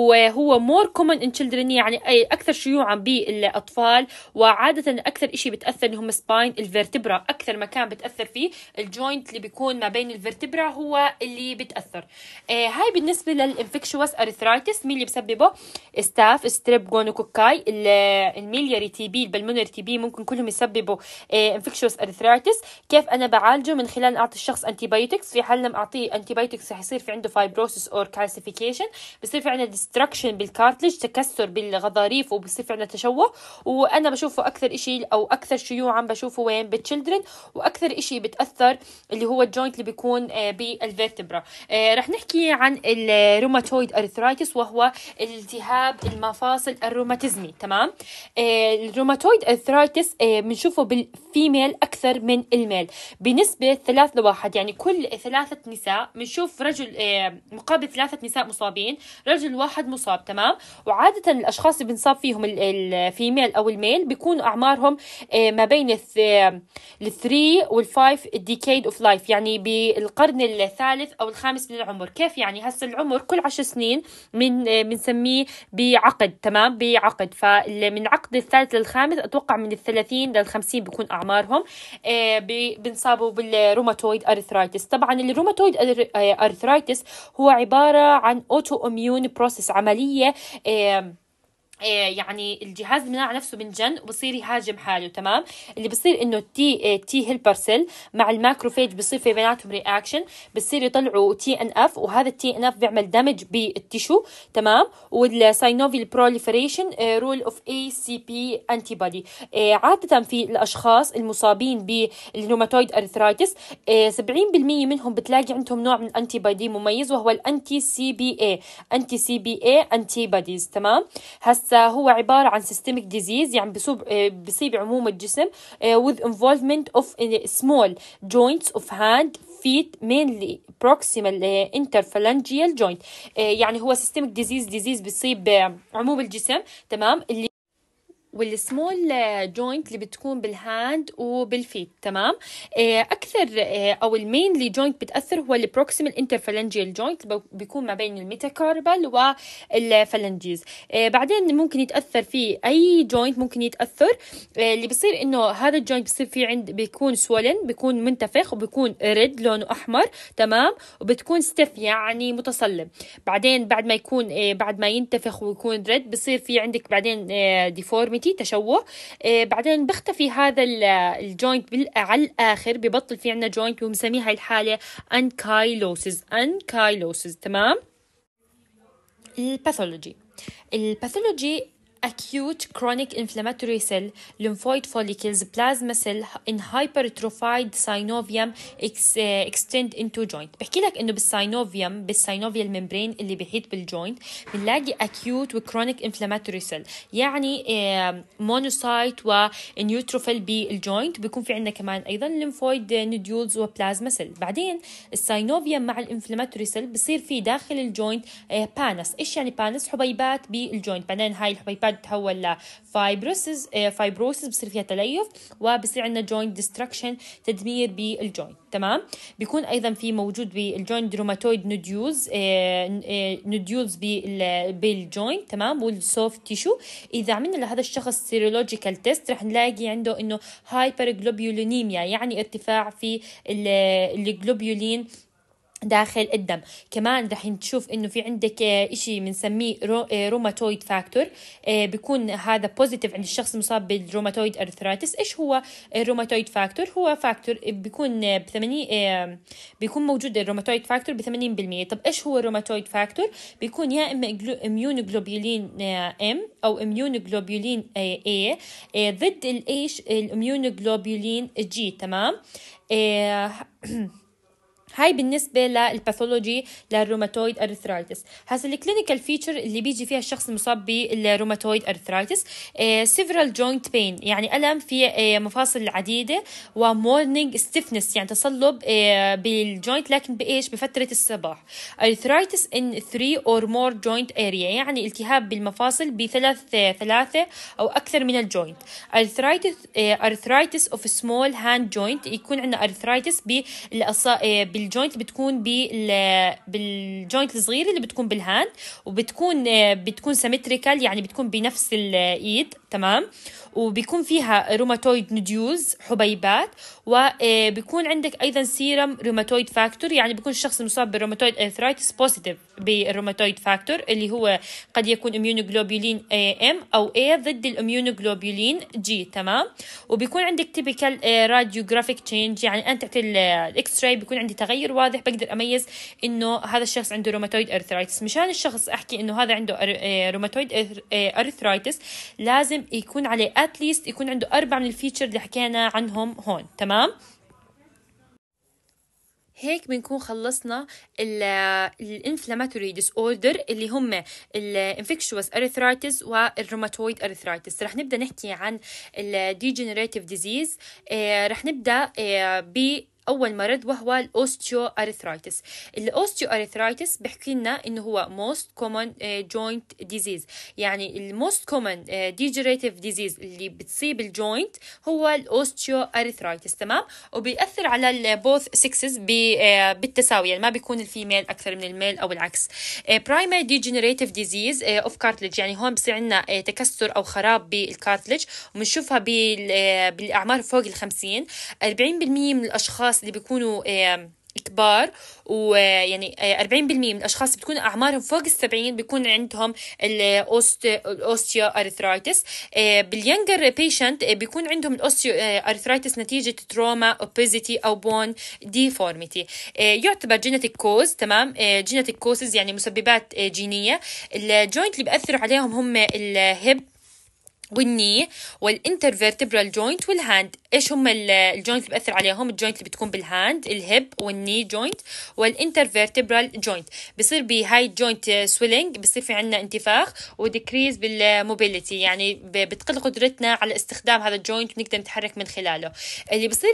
وهو more common in children، يعني أكثر شيوعا بالأطفال. وعادة أكثر إشي بتأثر اللي هم سباين الفرتبرا، أكثر مكان بتأثر فيه الجوينت اللي بيكون ما بين الفرتبرا هو اللي بتأثر. آه هاي بالنسبة للإنفكشوس أريثرايتس. مين اللي بسببه؟ ستاف، ستريب، جونوكوكاي، الميلياري تي بي، البلمونري تي بي، ممكن كلهم يسببوا آه إنفكشوس أريثرايتس. كيف أنا بعالجه؟ من خلال أعطي الشخص أنتيبيوتكس. في حال لم أعطيه انتيبيوتكس رح يصير في عنده فايبروسيس اور كالسيفيكيشن، بصير في عندنا ديستركشن بالكارتلج، تكسر بالغضاريف، وبصير في عندنا تشوه. وانا بشوفه اكثر إشي او اكثر شيوعا بشوفه وين؟ بالتشيلدرن. واكثر إشي بتاثر اللي هو الجوينت اللي بيكون بالفيرتبرا. رح نحكي عن الروماتويد ارثرايتس، وهو التهاب المفاصل الروماتيزمي. تمام. الروماتويد ارثرايتس بنشوفه بالفيميل اكثر من الميل بنسبه ثلاث لواحد، يعني كل ثلاثه نساء بنشوف رجل مقابل ثلاثة نساء مصابين رجل واحد مصاب. تمام. وعادة الأشخاص اللي بنصاب فيهم الفيميل أو الميل بيكونوا أعمارهم ما بين الثري والفايف ديكيد أوف لايف، يعني بالقرن الثالث أو الخامس من العمر. كيف يعني؟ هسه العمر كل عشر سنين من بنسميه بعقد. تمام. بعقد، فمن عقد الثالث للخامس أتوقع من الثلاثين للخمسين بيكون أعمارهم بنصابوا بالروماتويد أريثرايتس. طبعا الروماتويد أرثرايتس هو عبارة عن أوتو إميون بروسيس، عملية يعني الجهاز المناعي نفسه بنجن وبصير يهاجم حاله. تمام. اللي بصير انه التي تي هيلبر سيل مع الماكروفيج بصير في بيناتهم رياكشن، بصير يطلعوا تي ان اف، وهذا التي ان اف بيعمل دمج بالتيشو. تمام. والساينوفيل بروليفريشن رول اوف اي سي بي انتي بودي. عاده في الاشخاص المصابين بالروماتويد ارثرايتس سبعين بالمية منهم بتلاقي عندهم نوع من الانتي بودي مميز، وهو الانتي سي بي اي انتي سي بي اي انتي بوديز. تمام. هسه بس هو عبارة عن systemic disease، يعني بصيب بصيب عموم الجسم with involvement of small joints of hand feet mainly proximal interphalangeal joint. يعني هو systemic disease disease بصيب عموم الجسم، تمام، اللي والسمول جوينت اللي بتكون بالهاند وبالفيت، تمام. اكثر او المينلي جوينت بتاثر هو البروكسيمال انترفالنجيال جوينت، بيكون ما بين الميتاكاربال والفالنجيز. بعدين ممكن يتاثر فيه اي جوينت، ممكن يتاثر اللي بصير انه هذا الجوينت بصير فيه عند بيكون سولن، بيكون منتفخ، وبيكون ريد لونه احمر، تمام، وبتكون ستيف يعني متصلب. بعدين بعد ما يكون بعد ما ينتفخ ويكون ريد بصير في عندك بعدين ديفورميتي تشوه. آه بعدين بختفي هذا الجوينت على الآخر، ببطل في عنا جوينت، ومسميها هاي الحالة أنكايلوسيس أنكايلوسيس تمام. الباثولوجي الباثولوجي acute chronic inflammatory cell lymphoid follicles plasma cell in hypertrophied synovium ex, uh, extend into joint. بحكي لك انه بالساينوفيوم بالساينوفيال ممبرين اللي بيحيط بالجوينت بنلاقي acute و chronic inflammatory cell، يعني مونوسايت ونيوتروفيل بالجوينت. بيكون في عندنا كمان ايضا lymphoid nodules وبلازما سيل. بعدين الساينوفيوم مع الانفلاماتوري سيل بصير في داخل الجوينت بانس. ايش يعني بانس؟ حبيبات بالجوينت. بعدين هاي الحبيبات تتحول لفايبروسيس فايبروسيس بصير فيها تليف، وبصير عندنا جوينت ديستركشن، تدمير بالجوينت، تمام. بيكون ايضا في موجود بالجوينت روماتويد نوديولز نوديولز بالجوينت، تمام، والسوفت تيشو. اذا عملنا لهذا الشخص سيرولوجيكال تيست رح نلاقي عنده انه هايبر جلوبيولينيميا، يعني ارتفاع في الجلوبيولين داخل الدم. كمان رح نشوف انه في عندك اشي بنسميه روماتويد فاكتور، بيكون هذا بوزيتيف عند الشخص المصاب بالروماتويد ارثرايتس. ايش هو الروماتويد فاكتور؟ هو فاكتور بيكون ب ثمانين بيكون موجود الروماتويد فاكتور ب ثمانين بالمية. طب ايش هو الروماتويد فاكتور؟ بيكون يا اما اميونوجلوبولين ام او اميونوجلوبولين اي ضد الايش الاميونوجلوبولين جي، تمام. هاي بالنسبة للباثولوجي للروماتويد أرثرايتس. هذا الكلينيكال فيتشر اللي بيجي فيها الشخص المصاب بالروماتويد أرثرايتس سيفرال جوينت بين، يعني ألم في آه مفاصل عديدة، ومورنينج ستيفنس يعني تصلب آه بالجوينت، لكن بإيش؟ بفترة الصباح. أرثرايتس in three or more joint area، يعني التهاب بالمفاصل بثلاث آه ثلاثة أو أكثر من الجوينت. أرثرايتس أرثرايتس of small hand joint، يكون عندنا أرثرايتس بالأصا بالجوينت بتكون بال بالجوينت الصغير اللي بتكون بالهاند، وبتكون بتكون سيمتريكال، يعني بتكون بنفس الايد، تمام، وبيكون فيها روماتويد نوديولز حبيبات، وبيكون عندك ايضا سيرم روماتويد فاكتور، يعني بيكون الشخص المصاب بالروماتويد ارثرايتس بوزيتيف بالروماتويد فاكتور اللي هو قد يكون اميونوجلوبولين ام او اي ضد الاميونوجلوبولين جي، تمام. وبيكون عندك تيبيكال راديوجرافيك تشينج، يعني انت الاكس راي بيكون عندي تغير واضح، بقدر اميز انه هذا الشخص عنده روماتويد ارثرايتس. مشان الشخص احكي انه هذا عنده روماتويد ارثرايتس لازم يكون عليه اتليست يكون عنده اربع من الفيتشر اللي حكينا عنهم هون، تمام. هيك بنكون خلصنا الانفلاماتوري ديس اوردر اللي هم الانفكشوس ارثرايتس والروماتويد ارثرايتس. رح نبدا نحكي عن الديجنريتيف ديزيز. رح نبدا ب أول مرض وهو الأوستيو أرثرايتس. الأوستيو أرثرايتس بحكي لنا إنه هو most common joint disease، يعني ال most common degenerative disease اللي بتصيب الجوينت هو الأوستيو أرثرايتس، تمام. وبيأثر على ال both sexes بالتساوي، يعني ما بيكون الفيميل أكثر من الميل أو العكس. primary degenerative disease of cartilage، يعني هون بصير عندنا تكسر أو خراب بالكارتلج، وبنشوفها بالأعمار فوق الخمسين. أربعين بالمية من الأشخاص اللي بيكونوا كبار، ويعني أربعين بالمية من الأشخاص بتكون أعمارهم فوق السبعين بيكون عندهم الأوستيو أرثرايتس. باليانجر بيشنت بيكون عندهم الأوستيو أرثرايتس نتيجة تروما، أوبيزيتي أو بون ديفورميتي. يعتبر جينيتيك كوز، تمام. جينيتيك كوزز يعني مسببات جينية. الجوينت اللي بأثروا عليهم هم الهب والني والانترفيرتبرال جوينت والهاند. ايش هم الجوينت اللي بأثر عليهم؟ الجوينت اللي بتكون بالهاند، الهيب والني جوينت والانترفيرتبرال جوينت. بصير بهاي الجوينت سويلنج، بصير في عندنا انتفاخ وديكريز بالموبيليتي، يعني بتقل قدرتنا على استخدام هذا الجوينت ونقدر نتحرك من خلاله. اللي بصير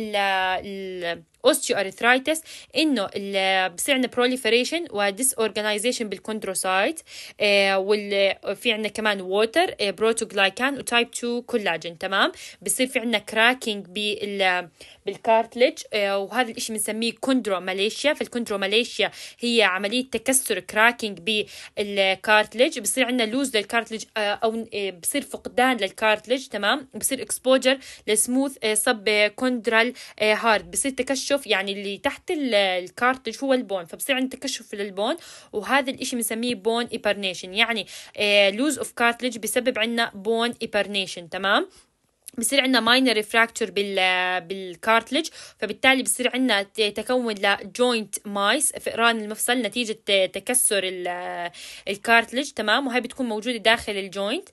بال osteoarthritis انه بصير عندنا proliferation و disorganization بالكوندروسايت، آه وفي عندنا كمان ووتر آه بروتوغلايكان وتايب تو كولاجين. تمام. بصير في عندنا كراكينج بال بالكارتلج، آه وهذا الاشي بنسميه كوندروماليشيا. فالكوندروماليشيا هي عملية تكسر كراكينج بالكارتلج. بصير عندنا لوز للكارتلج آه او آه بصير فقدان للكارتلج. تمام. بصير اكسبوجر لسموث آه سب كوندرال آه هارد. بصير تكشف، يعني اللي تحت الكارتلج هو البون، فبصير عندنا تكشف للبون، وهذا الاشي بنسميه بون ايبرنيشن، يعني لوز اوف كارتلج بسبب عندنا بون ايبرنيشن. تمام. بصير عندنا ماينر فراكتشر بال بالكارتلج، فبالتالي بصير عندنا تكون لجوينت مايس فئران المفصل نتيجة تكسر الكارتلج. تمام. وهي بتكون موجودة داخل الجوينت.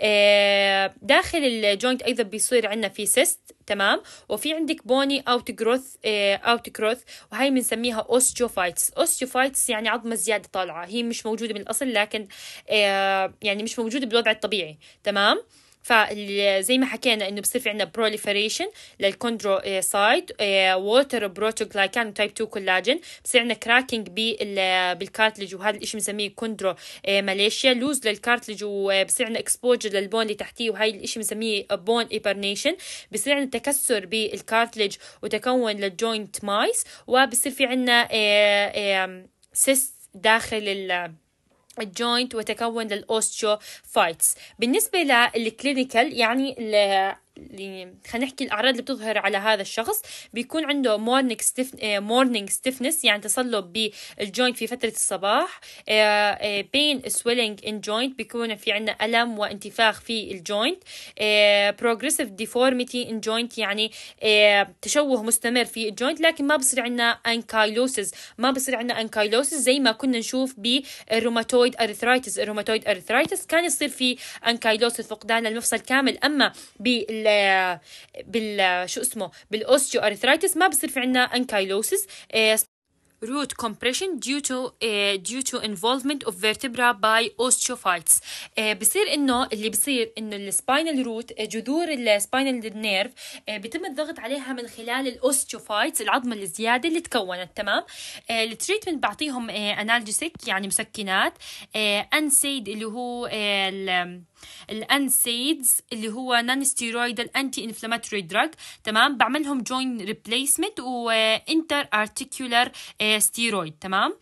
داخل الجوينت أيضا بيصير عندنا في سيست. تمام. وفي عندك بوني اوت جروث اوت جروث وهي بنسميها اوستيوفايتس. اوستيوفايتس يعني عظمة زيادة طالعة، هي مش موجودة من الأصل، لكن يعني مش موجودة بالوضع الطبيعي. تمام. فزي ما حكينا انه بصير في عندنا proliferation للكوندروسايت، ووتر بروتوغلايكان تايب تو كولاجين. بصير عندنا كراكينج بالكارتلج، وهذا الاشي بنسميه كوندرو ماليشيا. لوز للكارتلج، وبصير عندنا اكسبوجر للبون اللي تحتيه، وهي الاشي بنسميه بون ايبرنيشن. بصير عندنا تكسر بالكارتلج وتكون للجوينت مايس، وبصير في عندنا سيست داخل ال الجوينت وتكون للأوستيوفايتس. بالنسبة للكلينيكال، يعني اللي خلينا نحكي الأعراض اللي بتظهر على هذا الشخص، بيكون عنده morning stiff morning stiffness، يعني تصلب بالجوينت في فترة الصباح. pain swelling in joint، بيكون في عندنا ألم وانتفاخ في الجوينت. progressive deformity in joint، يعني تشوه مستمر في الجوينت، لكن ما بصير عندنا ankylosis، ما بصير عندنا ankylosis زي ما كنا نشوف بالروماتويد أرثرايتس. الروماتويد أرثرايتس كان يصير في ankylosis، فقدان المفصل كامل، أما بال بال شو اسمه بالاوستيو ارثرايتس ما بصير في عندنا انكايلوسيس. root compression due to uh, due to involvement of vertebra by osteophytes. uh, بصير انه اللي بصير انه السباينال روت، جذور السباينال نيرف uh, بيتم الضغط عليها من خلال الاوستيوفايتس، العظمه الزياده اللي تكونت. تمام. uh, التريتمنت بعطيهم انالجيسيك uh, يعني مسكنات، انسيد uh, اللي هو uh, الانسيدز اللي هو نون ستيرويدال انتي انفلاماتوري دراج. تمام. بعملهم جوين ريبليسمنت وانتر ارتيكولار ستيرويد. تمام.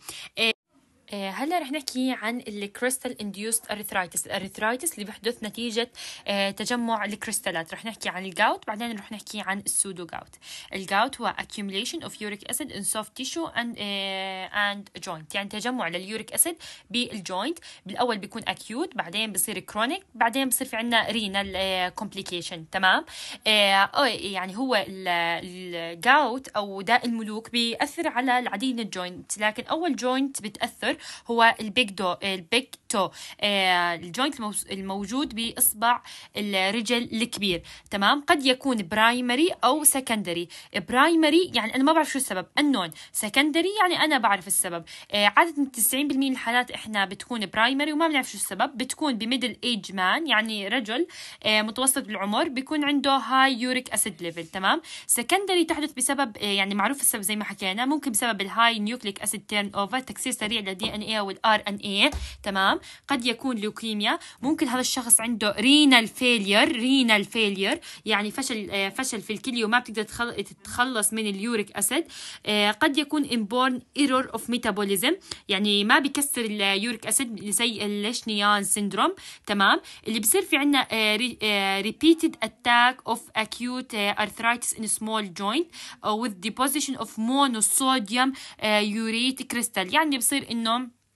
هلا رح نحكي عن الكريستال انديوست ارثرايتس، الارثرايتس اللي بيحدث نتيجه تجمع الكريستالات. رح نحكي عن الجاوت، بعدين رح نحكي عن السودو جاوت. الجاوت هو accumulation of uric acid in soft tissue and and joint، يعني تجمع لليوريك اسيد بالجوينت. بالاول بيكون acute، بعدين بصير كرونيك، بعدين بصير في عندنا رينال كومبليكيشن. تمام. يعني هو الجاوت او داء الملوك بيأثر على العديد من الجوينت، لكن اول جوينت بتأثر هو البيج دو البيج تو آه الجوينت الموجود بإصبع الرجل الكبير. تمام. قد يكون برايمري أو سكندري. برايمري يعني أنا ما بعرف شو السبب، unknown. سكندري يعني أنا بعرف السبب. آه عادة تسعين بالمية من الحالات إحنا بتكون برايمري وما بنعرف شو السبب. بتكون بميدل ايج مان، يعني رجل آه متوسط بالعمر، بيكون عنده هاي يوريك أسيد ليفل. تمام. سكندري تحدث بسبب آه يعني معروف السبب زي ما حكينا، ممكن بسبب الهاي نيوكليك أسيد تيرن أوفر، تكسير سريع للدي ان اي والار ان اي. تمام. قد يكون لوكيميا، ممكن هذا الشخص عنده رينال فيلير رينال فيلير يعني فشل فشل في الكليه وما بتقدر تتخلص من اليوريك اسيد. قد يكون انبورن ايرور اوف ميتابوليزم، يعني ما بيكسر اليوريك اسيد زي الليشنيان سيندروم. تمام. اللي بصير في عندنا repeated attack of acute arthritis in small joint with deposition of monosodium urate crystal، يعني بصير انه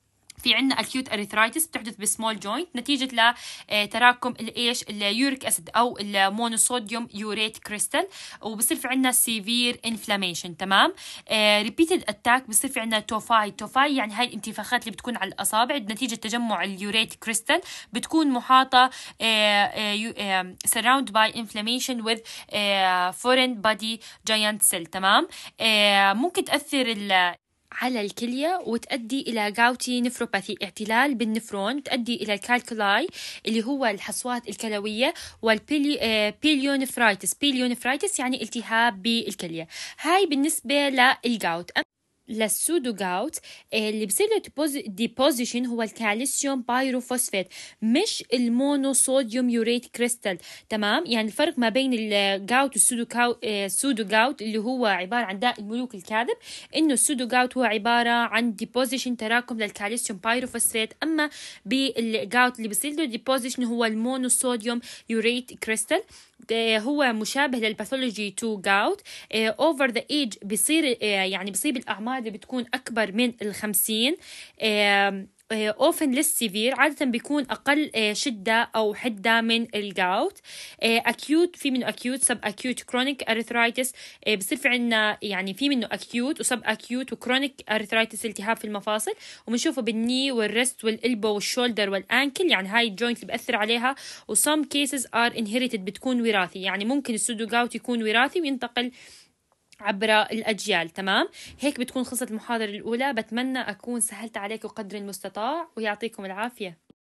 في عندنا acute arthritis بتحدث بسمول جوينت نتيجة لتراكم الايش اليوريك اسيد او المونوصوديوم يوريت كريستال، وبصير في عندنا سيفير انفلاميشن. تمام. ريبيتد اتاك بصير في عندنا توفاي. توفاي يعني هاي الانتفاخات اللي بتكون على الاصابع نتيجة تجمع اليوريت كريستال، بتكون محاطة surrounded by inflammation with foreign body giant cell. تمام. ممكن تأثر ال على الكلية وتؤدي إلى جاوتي نفروباثي، اعتلال بالنفرون، تؤدي إلى الكالكولاي اللي هو الحصوات الكلوية، والبيليونفرايتس. بيليونفرايتس يعني التهاب بالكلية. هاي بالنسبة للجاوت. للسودو جاوت اللي بصير له ديبوزيشن هو الكالسيوم بايروفوسفات مش المونوصوديوم يوريت كريستال. تمام. يعني الفرق ما بين الجاوت والسودو كاو... السودو جاوت اللي هو عبارة عن داء الملوك الكاذب، انه السودو جاوت هو عبارة عن ديبوزيشن تراكم للكالسيوم بايروفوسفات، اما بالجاوت اللي بصير له ديبوزيشن هو المونوصوديوم يوريت كريستال. هو مشابه للباثولوجي تو جاوت. اوفر ذا ايج بيصير يعني بصيب الاعمار اللي بتكون اكبر من الخمسين. اوفن للسيفير عادة بيكون أقل شدة أو حدة من الجاوت. أكيوت في منه أكيوت سب أكيوت كرونيك أريثرايتس. بصير في عنا يعني في منه أكيوت وسب أكيوت وكرونيك أريثرايتس التهاب في المفاصل، وبنشوفه بالني والرست والإلبو والشولدر والأنكل، يعني هاي الجوينت اللي بأثر عليها. وسم كيسز ار inherited بتكون وراثي، يعني ممكن السودو جاوت يكون وراثي وينتقل عبر الأجيال. تمام. هيك بتكون خلصت المحاضرة الأولى، بتمنى أكون سهلت عليكم قدر المستطاع ويعطيكم العافية.